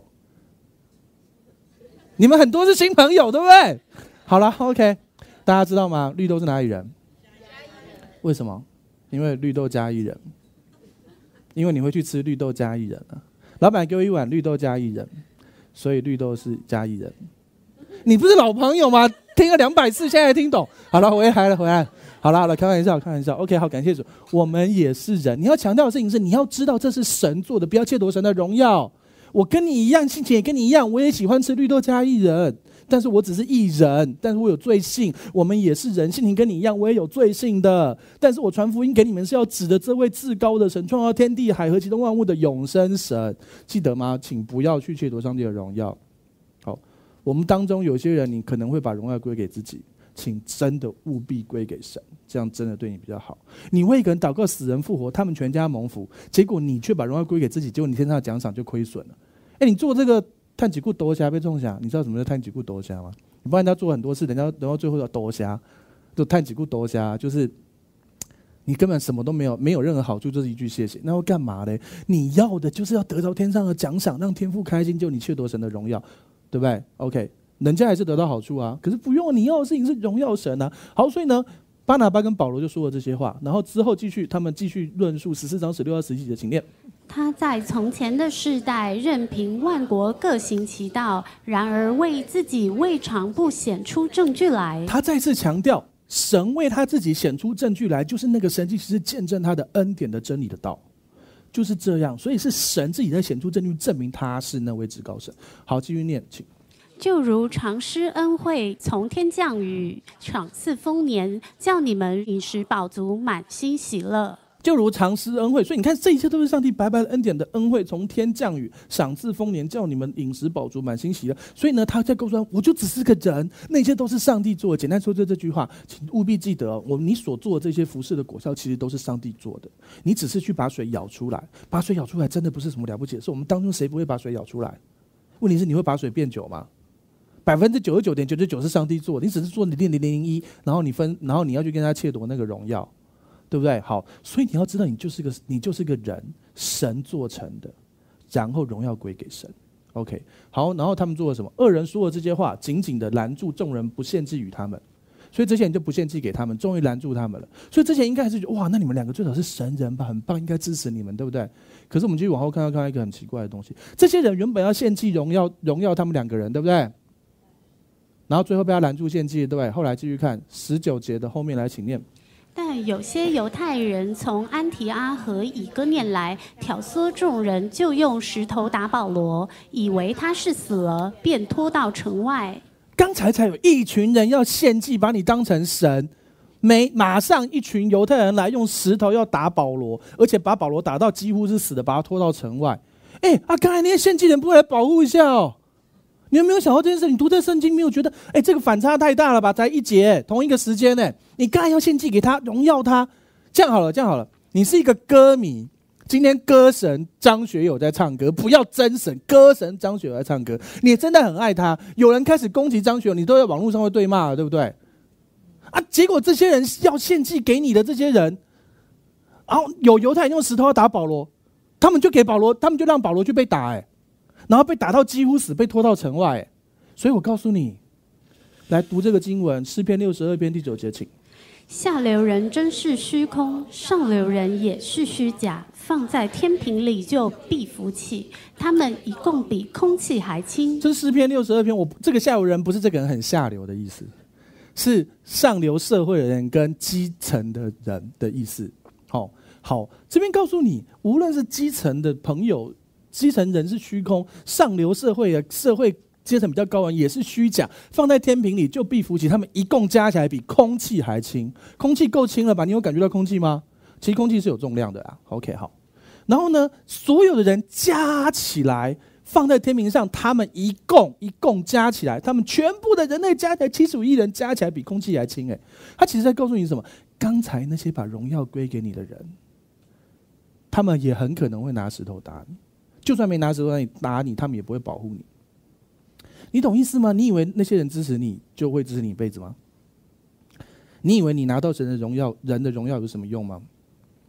Speaker 1: 你们很多是新朋友，对不对？好了 ，OK， 大家知道吗？绿豆是哪里人？为什么？因为绿豆嘉义人。因为你会去吃绿豆嘉义人啊，老板给我一碗绿豆嘉义人，所以绿豆是嘉义人。你不是老朋友吗？听了两百次，现在听懂。好了，回来了，回来了。好了好了，开玩笑，开玩笑。OK， 好，感谢主，我们也是人。你要强调的事情是，你要知道这是神做的，不要窃夺神的荣耀。我跟你一样，性情也跟你一样，我也喜欢吃绿豆嘉义人，但是我只是艺人，但是我有罪性。我们也是人，性情跟你一样，我也有罪性的。但是我传福音给你们是要指着这位至高的神，创造天地海和其中万物的永生神，记得吗？请不要去窃夺上帝的荣耀。好，我们当中有些人，你可能会把荣耀归给自己，请真的务必归给神，这样真的对你比较好。你为一个人祷告死人复活，他们全家蒙福，结果你却把荣耀归给自己，结果你天上的奖赏就亏损了。哎，你做这个探几股夺虾被中虾，你知道什么叫探几股夺虾吗？你帮人家做很多事，人家等到最后要夺虾，就探几股夺虾，就是你根本什么都没有，没有任何好处，就是一句谢谢。那要干嘛嘞？你要的就是要得着天上的奖赏，让天父开心，就你窃夺神的荣耀，对不对 ？OK， 人家还是得到好处啊，可是不用，你要的事情是荣耀神啊。好，所以呢，巴拿巴跟保罗就说了这些话，然后之后继续，他们继续论述十四章十六到十七节，请念。
Speaker 2: 他在从前的世代任凭万国各行其道，然而为自己未尝不显出证据来。
Speaker 1: 他再次强调，神为他自己显出证据来，就是那个神迹，其实见证他的恩典的真理的道，就是这样。所以是神自己在显出证据，证明他是那位至高神。好，继续念，请。
Speaker 2: 就如常施恩惠，从天降雨，赏赐丰年，叫你们饮食饱足，满心喜乐。
Speaker 1: 就如常施恩惠，所以你看，这一切都是上帝白白的恩典的恩惠，从天降雨，赏赐丰年，叫你们饮食饱足，满心喜乐。所以呢，他在告诉他，我就只是个人，那些都是上帝做的。简单说就这句话，请务必记得，我你所做的这些服事的果效，其实都是上帝做的。你只是去把水舀出来，把水舀出来，真的不是什么了不起的事。我们当中谁不会把水舀出来？问题是你会把水变酒吗？百分之九十九点九十九是上帝做的，你只是做零点零零一，然后你分，然后你要去跟他窃夺那个荣耀。对不对？好，所以你要知道，你就是个你就是个人，神做成的，然后荣耀归给神。OK， 好，然后他们做了什么？二人说了这些话，紧紧的拦住众人，不献祭与他们。所以这些人就不献祭给他们，终于拦住他们了。所以之前应该还是觉得，哇，那你们两个最少是神人吧，很棒，应该支持你们，对不对？可是我们继续往后看到，看到一个很奇怪的东西，这些人原本要献祭荣耀荣耀他们两个人，对不对？然后最后被他拦住献祭，对不对？后来继续看十九节的后面来，请念。
Speaker 2: 但有些犹太人从安提阿和以哥念来，挑唆众人，就用石头打保罗，以为他是死了，便拖到城外。
Speaker 1: 刚才才有一群人要献祭，把你当成神，没马上一群犹太人来用石头要打保罗，而且把保罗打到几乎是死的，把他拖到城外。哎，啊，刚才那些献祭人不会来保护一下哦？你有没有想到这件事？你读这圣经没有觉得，哎，这个反差太大了吧？才一节，同一个时间呢，你刚才要献祭给他，荣耀他，这样好了，这样好了。你是一个歌迷，今天歌神张学友在唱歌，不要真神，歌神张学友在唱歌，你也真的很爱他。有人开始攻击张学友，你都在网络上会对骂了，对不对？啊，结果这些人要献祭给你的这些人，然后有犹太人用石头要打保罗，他们就给保罗，他们就让保罗去被打，哎。然后被打到几乎死，被拖到城外。所以我告诉你，来读这个经文，诗篇六十二篇第九节，请。
Speaker 2: 下流人真是虚空，上流人也是虚假，放在天平里就必浮起，他们一共比空气还轻。
Speaker 1: 这是诗篇六十二篇，我这个下流人不是这个人很下流的意思，是上流社会的人跟基层的人的意思。好，好，这边告诉你，无论是基层的朋友。基层人是虚空，上流社会的社会阶层比较高的人也是虚假，放在天平里就必浮起，他们一共加起来比空气还轻。空气够轻了吧？你有感觉到空气吗？其实空气是有重量的啊。OK， 好。然后呢，所有的人加起来放在天平上，他们一共一共加起来，他们全部的人类加起来七十五亿人加起来比空气还轻。哎，他其实在告诉你什么？刚才那些把荣耀归给你的人，他们也很可能会拿石头打你。就算没拿石头打你，他们也不会保护你。你懂意思吗？你以为那些人支持你就会支持你一辈子吗？你以为你拿到神的荣耀、人的荣耀有什么用吗？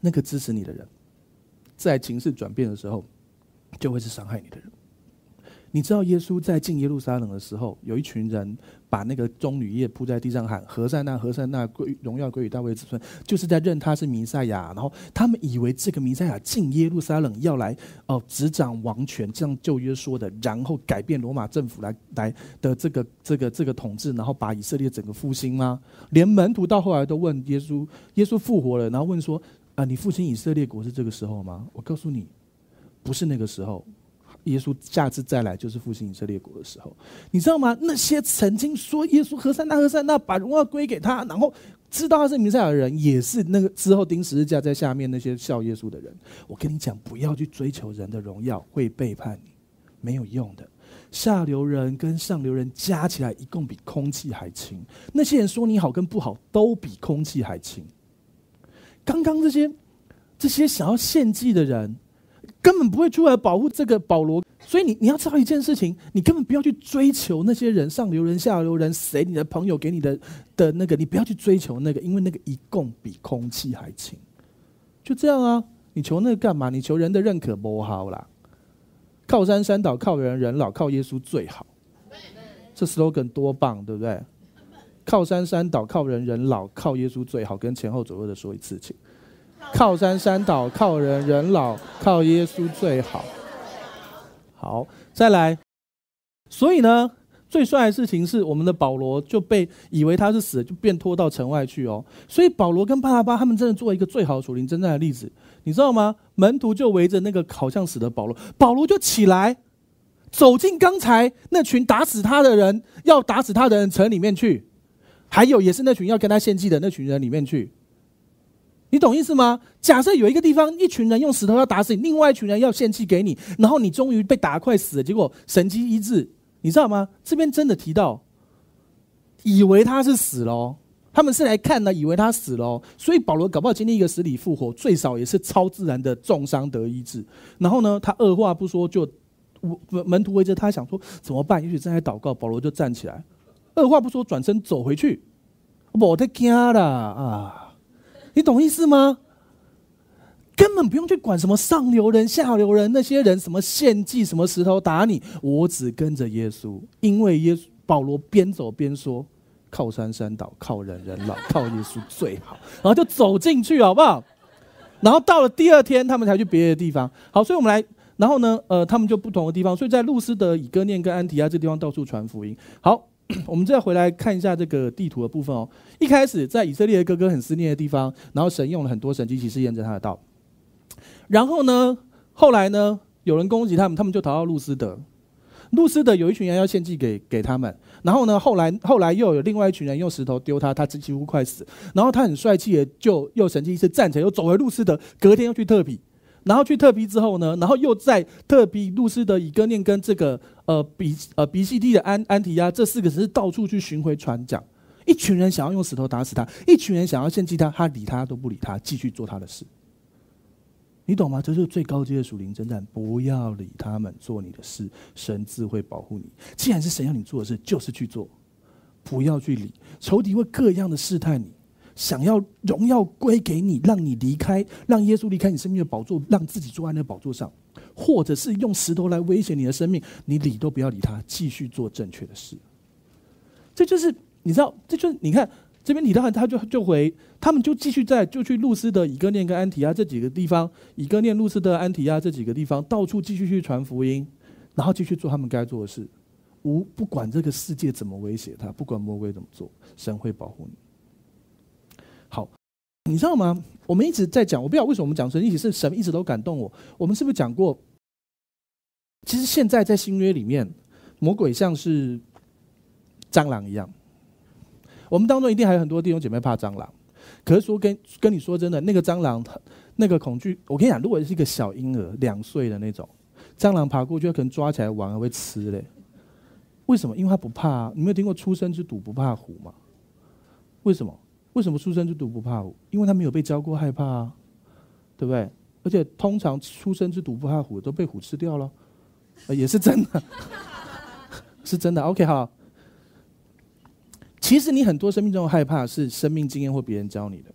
Speaker 1: 那个支持你的人，在情势转变的时候，就会是伤害你的人。你知道耶稣在进耶路撒冷的时候，有一群人把那个棕榈叶铺在地上喊何塞那何塞那，荣耀归于大卫子孙，就是在认他是弥赛亚。然后他们以为这个弥赛亚进耶路撒冷要来哦执掌王权，像旧约说的，然后改变罗马政府来来的这个这个这个统治，然后把以色列整个复兴吗？连门徒到后来都问耶稣，耶稣复活了，然后问说啊，你复兴以色列国是这个时候吗？我告诉你，不是那个时候。耶稣下次再来就是复兴以色列国的时候，你知道吗？那些曾经说耶稣何塞那何塞那把荣耀归给他，然后知道他是弥赛亚的人，也是那个之后钉十字架在下面那些笑耶稣的人。我跟你讲，不要去追求人的荣耀，会背叛你，没有用的。下流人跟上流人加起来一共比空气还轻，那些人说你好跟不好都比空气还轻。刚刚这些这些想要献祭的人根本不会出来保护这个保罗，所以你你要知道一件事情，你根本不要去追求那些人，上流人、下流人，谁你的朋友给你的的那个，你不要去追求那个，因为那个一共比空气还轻。就这样啊，你求那个干嘛？你求人的认可不好啦。靠山山倒，靠人人老，靠耶稣最好。这 slogan 多棒，对不对？靠山山倒，靠人人老，靠耶稣最好。跟前后左右的说一次，请。靠山山倒，靠人人老，靠耶稣最好。好，再来。所以呢，最帅的事情是，我们的保罗就被以为他是死了，就变拖到城外去哦。所以保罗跟巴拿巴他们真的做一个最好的属灵征战的例子，你知道吗？门徒就围着那个好像死的保罗，保罗就起来，走进刚才那群打死他的人，要打死他的人城里面去，还有也是那群要跟他献祭的那群人里面去。你懂意思吗？假设有一个地方，一群人用石头要打死你，另外一群人要献祭给你，然后你终于被打得快死了，结果神迹医治，你知道吗？这边真的提到，以为他是死了哦，他们是来看的，以为他死了哦，所以保罗搞不好经历一个死里复活，最少也是超自然的重伤得医治。然后呢，他二话不说就门徒围着他，想说怎么办？也许正在祷告，保罗就站起来，二话不说转身走回去，我在惊啦啊！你懂意思吗？根本不用去管什么上流人、下流人，那些人什么献祭、什么石头打你，我只跟着耶稣，因为耶稣。保罗边走边说：“靠山山倒，靠人人老，靠耶稣最好。”然后就走进去，好不好？然后到了第二天，他们才去别的地方。好，所以我们来，然后呢，呃，他们就不同的地方，所以在路斯德、以哥念跟安提阿这地方到处传福音。好。我们再回来看一下这个地图的部分哦。一开始在以色列的哥哥很思念的地方，然后神用了很多神迹奇事验证他的道。然后呢，后来呢，有人攻击他们，他们就逃到路斯德。路斯德有一群人要献祭给给他们，然后呢，后来后来又有另外一群人用石头丢他，他几乎快死。然后他很帅气的就又神迹一次站起来，又走回路斯德，隔天又去特比。然后去特比之后呢，然后又在特比、路斯德、以哥念跟这个呃比呃比西地的安安提亚这四个城市到处去巡回传讲。一群人想要用石头打死他，一群人想要献祭他，他理他都不理他，继续做他的事。你懂吗？这就是最高阶的属灵征战，不要理他们，做你的事，神自会保护你。既然是神要你做的事，就是去做，不要去理。仇敌会各样的试探你。想要荣耀归给你，让你离开，让耶稣离开你生命的宝座，让自己坐在那个宝座上，或者是用石头来威胁你的生命，你理都不要理他，继续做正确的事。这就是你知道，这就是你看这边提到他就就回，他们就继续在就去路斯德、以哥念跟安提阿这几个地方，以哥念、路斯德、安提阿这几个地方，到处继续去传福音，然后继续做他们该做的事。无不管这个世界怎么威胁他，不管魔鬼怎么做，神会保护你。好，你知道吗？我们一直在讲，我不知道为什么我们讲神一起是神一直都感动我。我们是不是讲过？其实现在在新约里面，魔鬼像是蟑螂一样。我们当中一定还有很多弟兄姐妹怕蟑螂，可是说跟跟你说真的，那个蟑螂，那个恐惧，我跟你讲，如果是一个小婴儿两岁的那种，蟑螂爬过去，可能抓起来玩还会吃嘞。为什么？因为他不怕啊。你没有听过初生之犊不怕虎吗？为什么？为什么出生之犊不怕虎？因为他没有被教过害怕啊，对不对？而且通常出生之犊不怕虎都被虎吃掉了，呃、也是真的，是真的。OK， 好。其实你很多生命中的害怕是生命经验或别人教你的，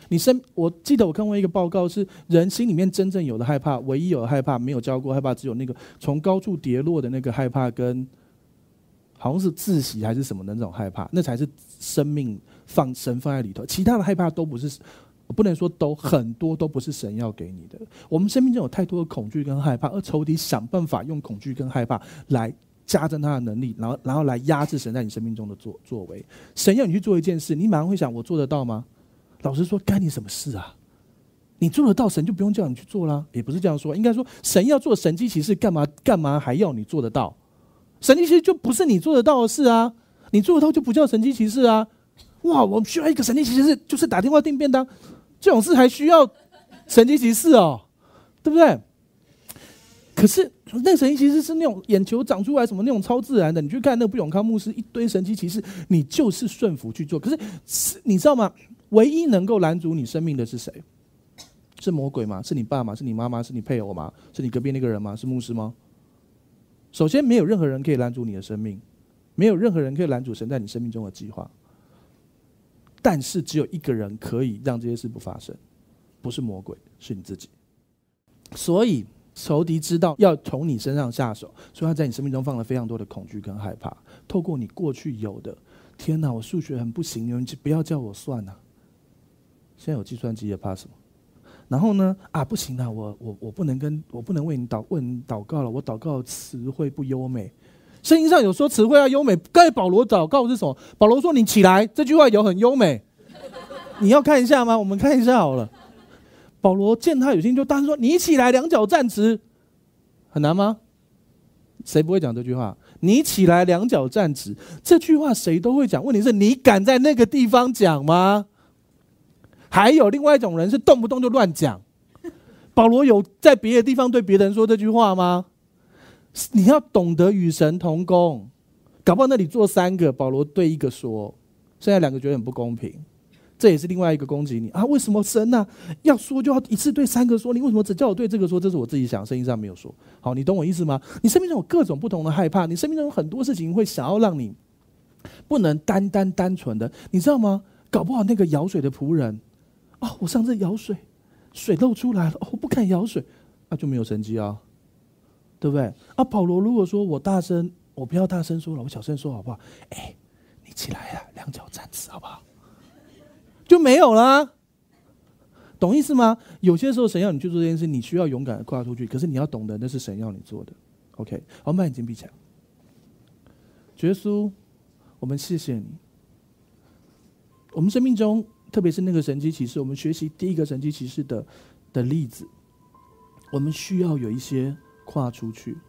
Speaker 1: 你生，我记得我看过一个报告，是人心里面真正有的害怕，唯一有的害怕，没有教过害怕，只有那个从高处跌落的那个害怕，跟好像是窒息还是什么的那种害怕，那才是生命放神放在里头。其他的害怕都不是，我不能说都，很多都不是神要给你的。我们生命中有太多的恐惧跟害怕，而仇敌想办法用恐惧跟害怕来加增他的能力，然后然后来压制神在你生命中的作作为。神要你去做一件事，你马上会想：我做得到吗？老实说，干你什么事啊？你做得到，神就不用叫你去做啦。也不是这样说，应该说神要做神迹奇事，干嘛干嘛还要你做得到？神迹奇事就不是你做得到的事啊，你做得到就不叫神迹奇事啊。哇，我们需要一个神迹奇事，就是打电话订便当，这种事还需要神迹奇事哦，对不对？可是那神迹奇事是那种眼球长出来什么那种超自然的，你去看那个不永康牧师一堆神迹奇事，你就是顺服去做。可是你知道吗？唯一能够拦阻你生命的是谁？是魔鬼吗？是你爸吗？是你妈妈？是你配偶吗？是你隔壁那个人吗？是牧师吗？首先，没有任何人可以拦阻你的生命，没有任何人可以拦阻神在你生命中的计划。但是，只有一个人可以让这些事不发生，不是魔鬼，是你自己。所以，仇敌知道要从你身上下手，所以他在你生命中放了非常多的恐惧跟害怕。透过你过去有的，天哪，我数学很不行，你们不要叫我算啊！现在有计算机也怕什么？然后呢？啊，不行了，我我我不能跟我不能为你祷为你祷告了，我祷告的词汇不优美。圣经上有说词汇要优美，刚才保罗祷告是什么？保罗说你起来，这句话有很优美。你要看一下吗？我们看一下好了。保罗见他有心就大声说：“你起来，两脚站直。”很难吗？谁不会讲这句话？你起来，两脚站直。这句话谁都会讲，问题是你敢在那个地方讲吗？还有另外一种人是动不动就乱讲。保罗有在别的地方对别人说这句话吗？你要懂得与神同工，搞不好那里做三个，保罗对一个说，剩下两个觉得很不公平，这也是另外一个攻击你啊！为什么神啊要说就要一次对三个说？你为什么只叫我对这个说？这是我自己想，圣经上没有说。好，你懂我意思吗？你生命中有各种不同的害怕，你生命中有很多事情会想要让你不能单单单纯的，你知道吗？搞不好那个舀水的仆人。哦，我上次舀水，水漏出来了，哦，我不敢舀水，那、啊、就没有神迹啊，对不对？啊，保罗如果说我大声，我不要大声说了，我小声说好不好？哎，你起来啊，两脚站直好不好？就没有啦，懂意思吗？有些时候神要你去做这件事，你需要勇敢的跨出去，可是你要懂得那是神要你做的。OK， 好，我们把眼睛闭起来。耶稣，我们谢谢你，我们生命中。特别是那个神迹奇事，我们学习第一个神迹奇事的的例子，我们需要有一些跨出去。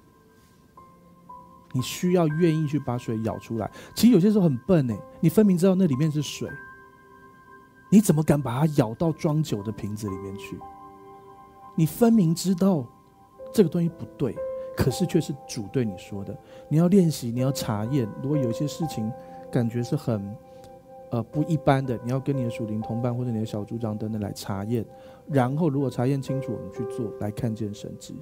Speaker 1: 你需要愿意去把水舀出来。其实有些时候很笨哎，你分明知道那里面是水，你怎么敢把它舀到装酒的瓶子里面去？你分明知道这个东西不对，可是却是主对你说的。你要练习，你要查验。如果有一些事情感觉是很呃，不一般的，你要跟你的属灵同伴或者你的小组长等等来查验，然后如果查验清楚，我们去做，来看见神迹。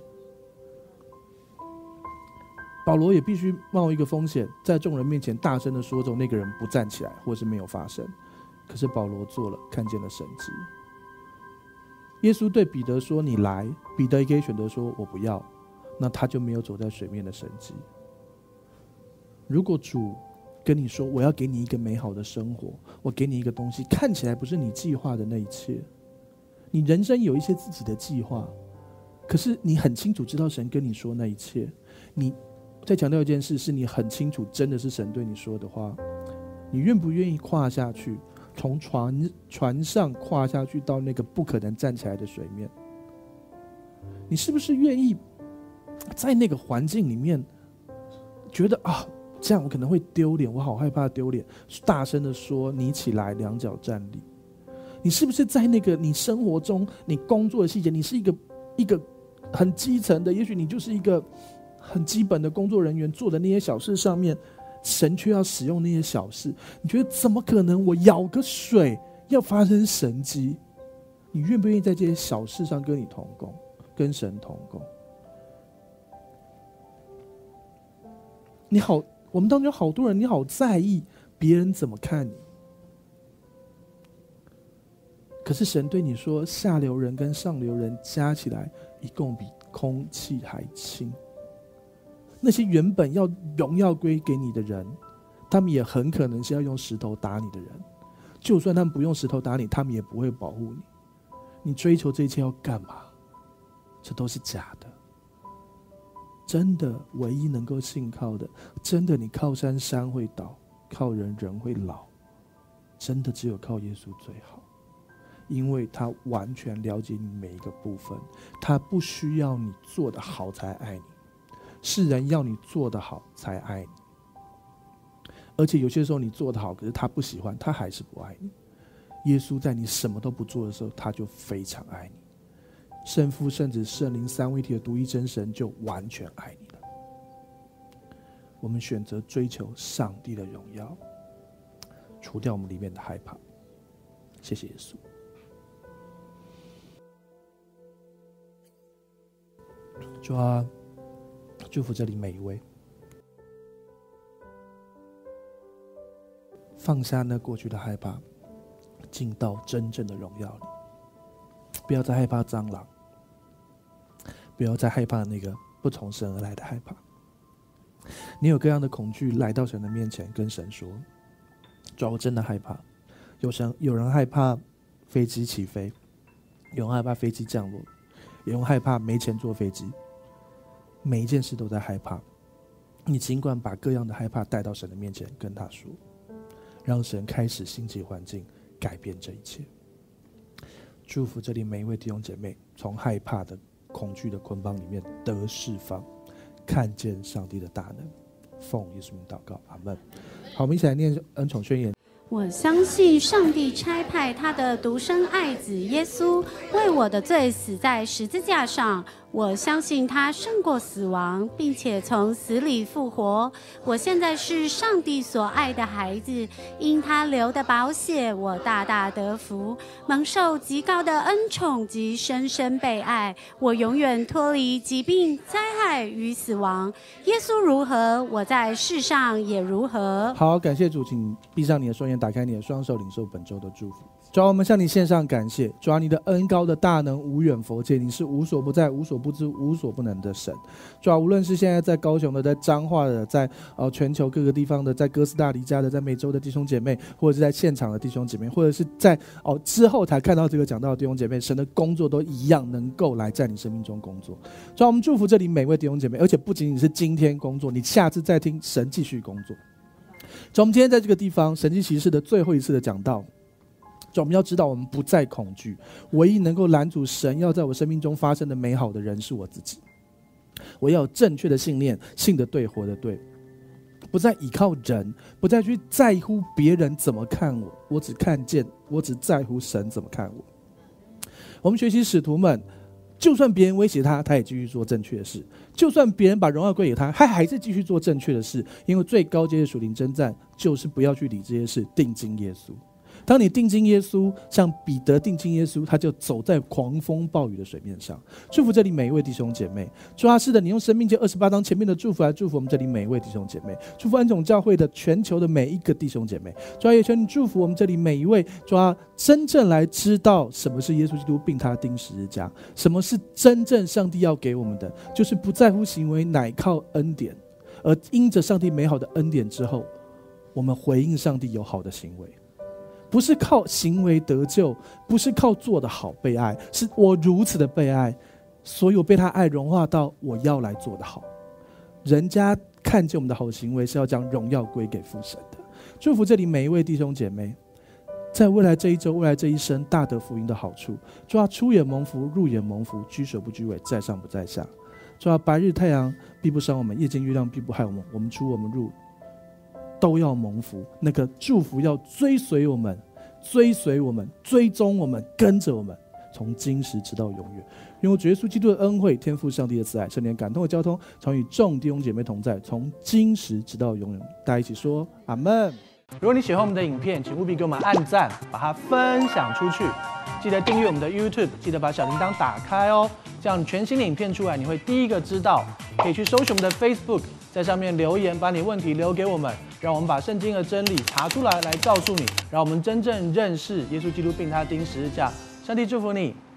Speaker 1: 保罗也必须冒一个风险，在众人面前大声的说中那个人不站起来，或是没有发声。可是保罗做了，看见了神迹。耶稣对彼得说：“你来。”彼得也可以选择说：“我不要。”那他就没有走在水面的神迹。如果主跟你说我要给你一个美好的生活，我给你一个东西，看起来不是你计划的那一切。你人生有一些自己的计划，可是你很清楚知道神跟你说那一切。你再强调一件事，是你很清楚真的是神对你说的话，你愿不愿意跨下去，从船船上跨下去到那个不可能站起来的水面？你是不是愿意在那个环境里面觉得啊，这样我可能会丢脸，我好害怕丢脸，大声的说：“你起来，两脚站立。”你是不是在那个你生活中、你工作的细节，你是一个一个很基层的，也许你就是一个很基本的工作人员，做的那些小事上面，神却要使用那些小事，你觉得怎么可能？我舀个水要发生神迹？你愿不愿意在这些小事上跟你同工，跟神同工？你好。我们当中有好多人，你好在意别人怎么看你， 可是神对你说，下流人跟上流人加起来，一共比空气还轻。那些原本要荣耀归给你的人，他们也很可能是要用石头打你的人。就算他们不用石头打你，他们也不会保护你。你追求这一切要干嘛？这都是假的。真的，唯一能够信靠的，真的，你靠山山会倒，靠人人会老，真的只有靠耶稣最好。因为他完全了解你每一个部分，他不需要你做得好才爱你，是人要你做得好才爱你。而且有些时候你做得好，可是他不喜欢，他还是不爱你。耶稣在你什么都不做的时候，他就非常爱你。圣父、圣子、圣灵三位一体的独一真神就完全爱你了。我们选择追求上帝的荣耀，除掉我们里面的害怕。谢谢耶稣。主啊，祝福这里每一位，放下那过去的害怕，进到真正的荣耀里。不要再害怕蟑螂，不要再害怕那个不从神而来的害怕。你有各样的恐惧，来到神的面前，跟神说：主啊，我真的害怕。有神，有人害怕飞机起飞，有人害怕飞机降落，有人害怕没钱坐飞机。每一件事都在害怕，你尽管把各样的害怕带到神的面前，跟他说，让神开始兴起环境，改变这一切。祝福这里每一位弟兄姐妹，从害怕的恐惧的捆绑里面得释放，看见上帝的大能。奉耶稣名祷告，阿们。好，我们一起来念恩宠宣言。
Speaker 2: 我相信上帝差派他的独生爱子耶稣为我的罪死在十字架上，我相信他胜过死亡，并且从死里复活。我现在是上帝所爱的孩子，因他流的宝血，我大大得福，蒙受极高的恩宠及深深被爱。我永远脱离疾病、灾害与死亡。耶稣如何，我在世上也如何。
Speaker 1: 好，感谢主，请闭上你的双眼，打开你的双手，领受本周的祝福。主啊，我们向你献上感谢。主啊，你的恩高的大能无远弗届，你是无所不在、无所不知、无所不能的神。主啊，无论是现在在高雄的、在彰化的、在呃全球各个地方的、在哥斯达黎加的、在美洲的弟兄姐妹，或者是在现场的弟兄姐妹，或者是在哦之后才看到这个讲道的弟兄姐妹，神的工作都一样能够来在你生命中工作。主啊，我们祝福这里每位弟兄姐妹，而且不仅仅是今天工作，你下次再听神继续工作。主啊，我们今天在这个地方神迹奇事的最后一次的讲道。主，我们要知道我们不再恐惧，唯一能够拦阻神要在我生命中发生的美好的人是我自己。我要有正确的信念，信得对，活得对，不再依靠人，不再去在乎别人怎么看我，我只看见，我只在乎神怎么看我。我们学习使徒们，就算别人威胁他，他也继续做正确的事；就算别人把荣耀归给他，他还是继续做正确的事。因为最高阶的属灵征战，就是不要去理这些事，定睛耶稣。当你定睛耶稣，像彼得定睛耶稣，他就走在狂风暴雨的水面上。祝福这里每一位弟兄姐妹。主啊，是的，你用生命记二十八章前面的祝福来祝福我们这里每一位弟兄姐妹，祝福恩宠教会的全球的每一个弟兄姐妹。主啊，也求你祝福我们这里每一位，主啊，真正来知道什么是耶稣基督并他钉十字架，什么是真正上帝要给我们的，就是不在乎行为，乃靠恩典。而因着上帝美好的恩典之后，我们回应上帝有好的行为。不是靠行为得救，不是靠做得好被爱，是我如此的被爱，所以我被他爱融化到我要来做得好。人家看见我们的好行为，是要将荣耀归给父神的。祝福这里每一位弟兄姐妹，在未来这一周、未来这一生大得福音的好处。主啊，出也蒙福，入也蒙福，居首不居尾，在上不在下。主啊，白日太阳必不伤我们，夜间月亮必不害我们，我们出我们入都要蒙福。那个祝福要追随我们，追随我们，追踪我们，跟着我们，从今时直到永远。因为主耶稣基督的恩惠、天父上帝的慈爱、圣灵感动的交通，常与众弟兄姐妹同在，从今时直到永远。大家一起说阿们。如果你喜欢我们的影片，请务必给我们按赞，把它分享出去。记得订阅我们的 YouTube， 记得把小铃铛打开哦，这样全新的影片出来，你会第一个知道。可以去搜寻我们的 Facebook， 在上面留言，把你问题留给我们。
Speaker 3: 让我们把圣经的真理查出来，来告诉你，让我们真正认识耶稣基督并他钉十字架。上帝祝福你。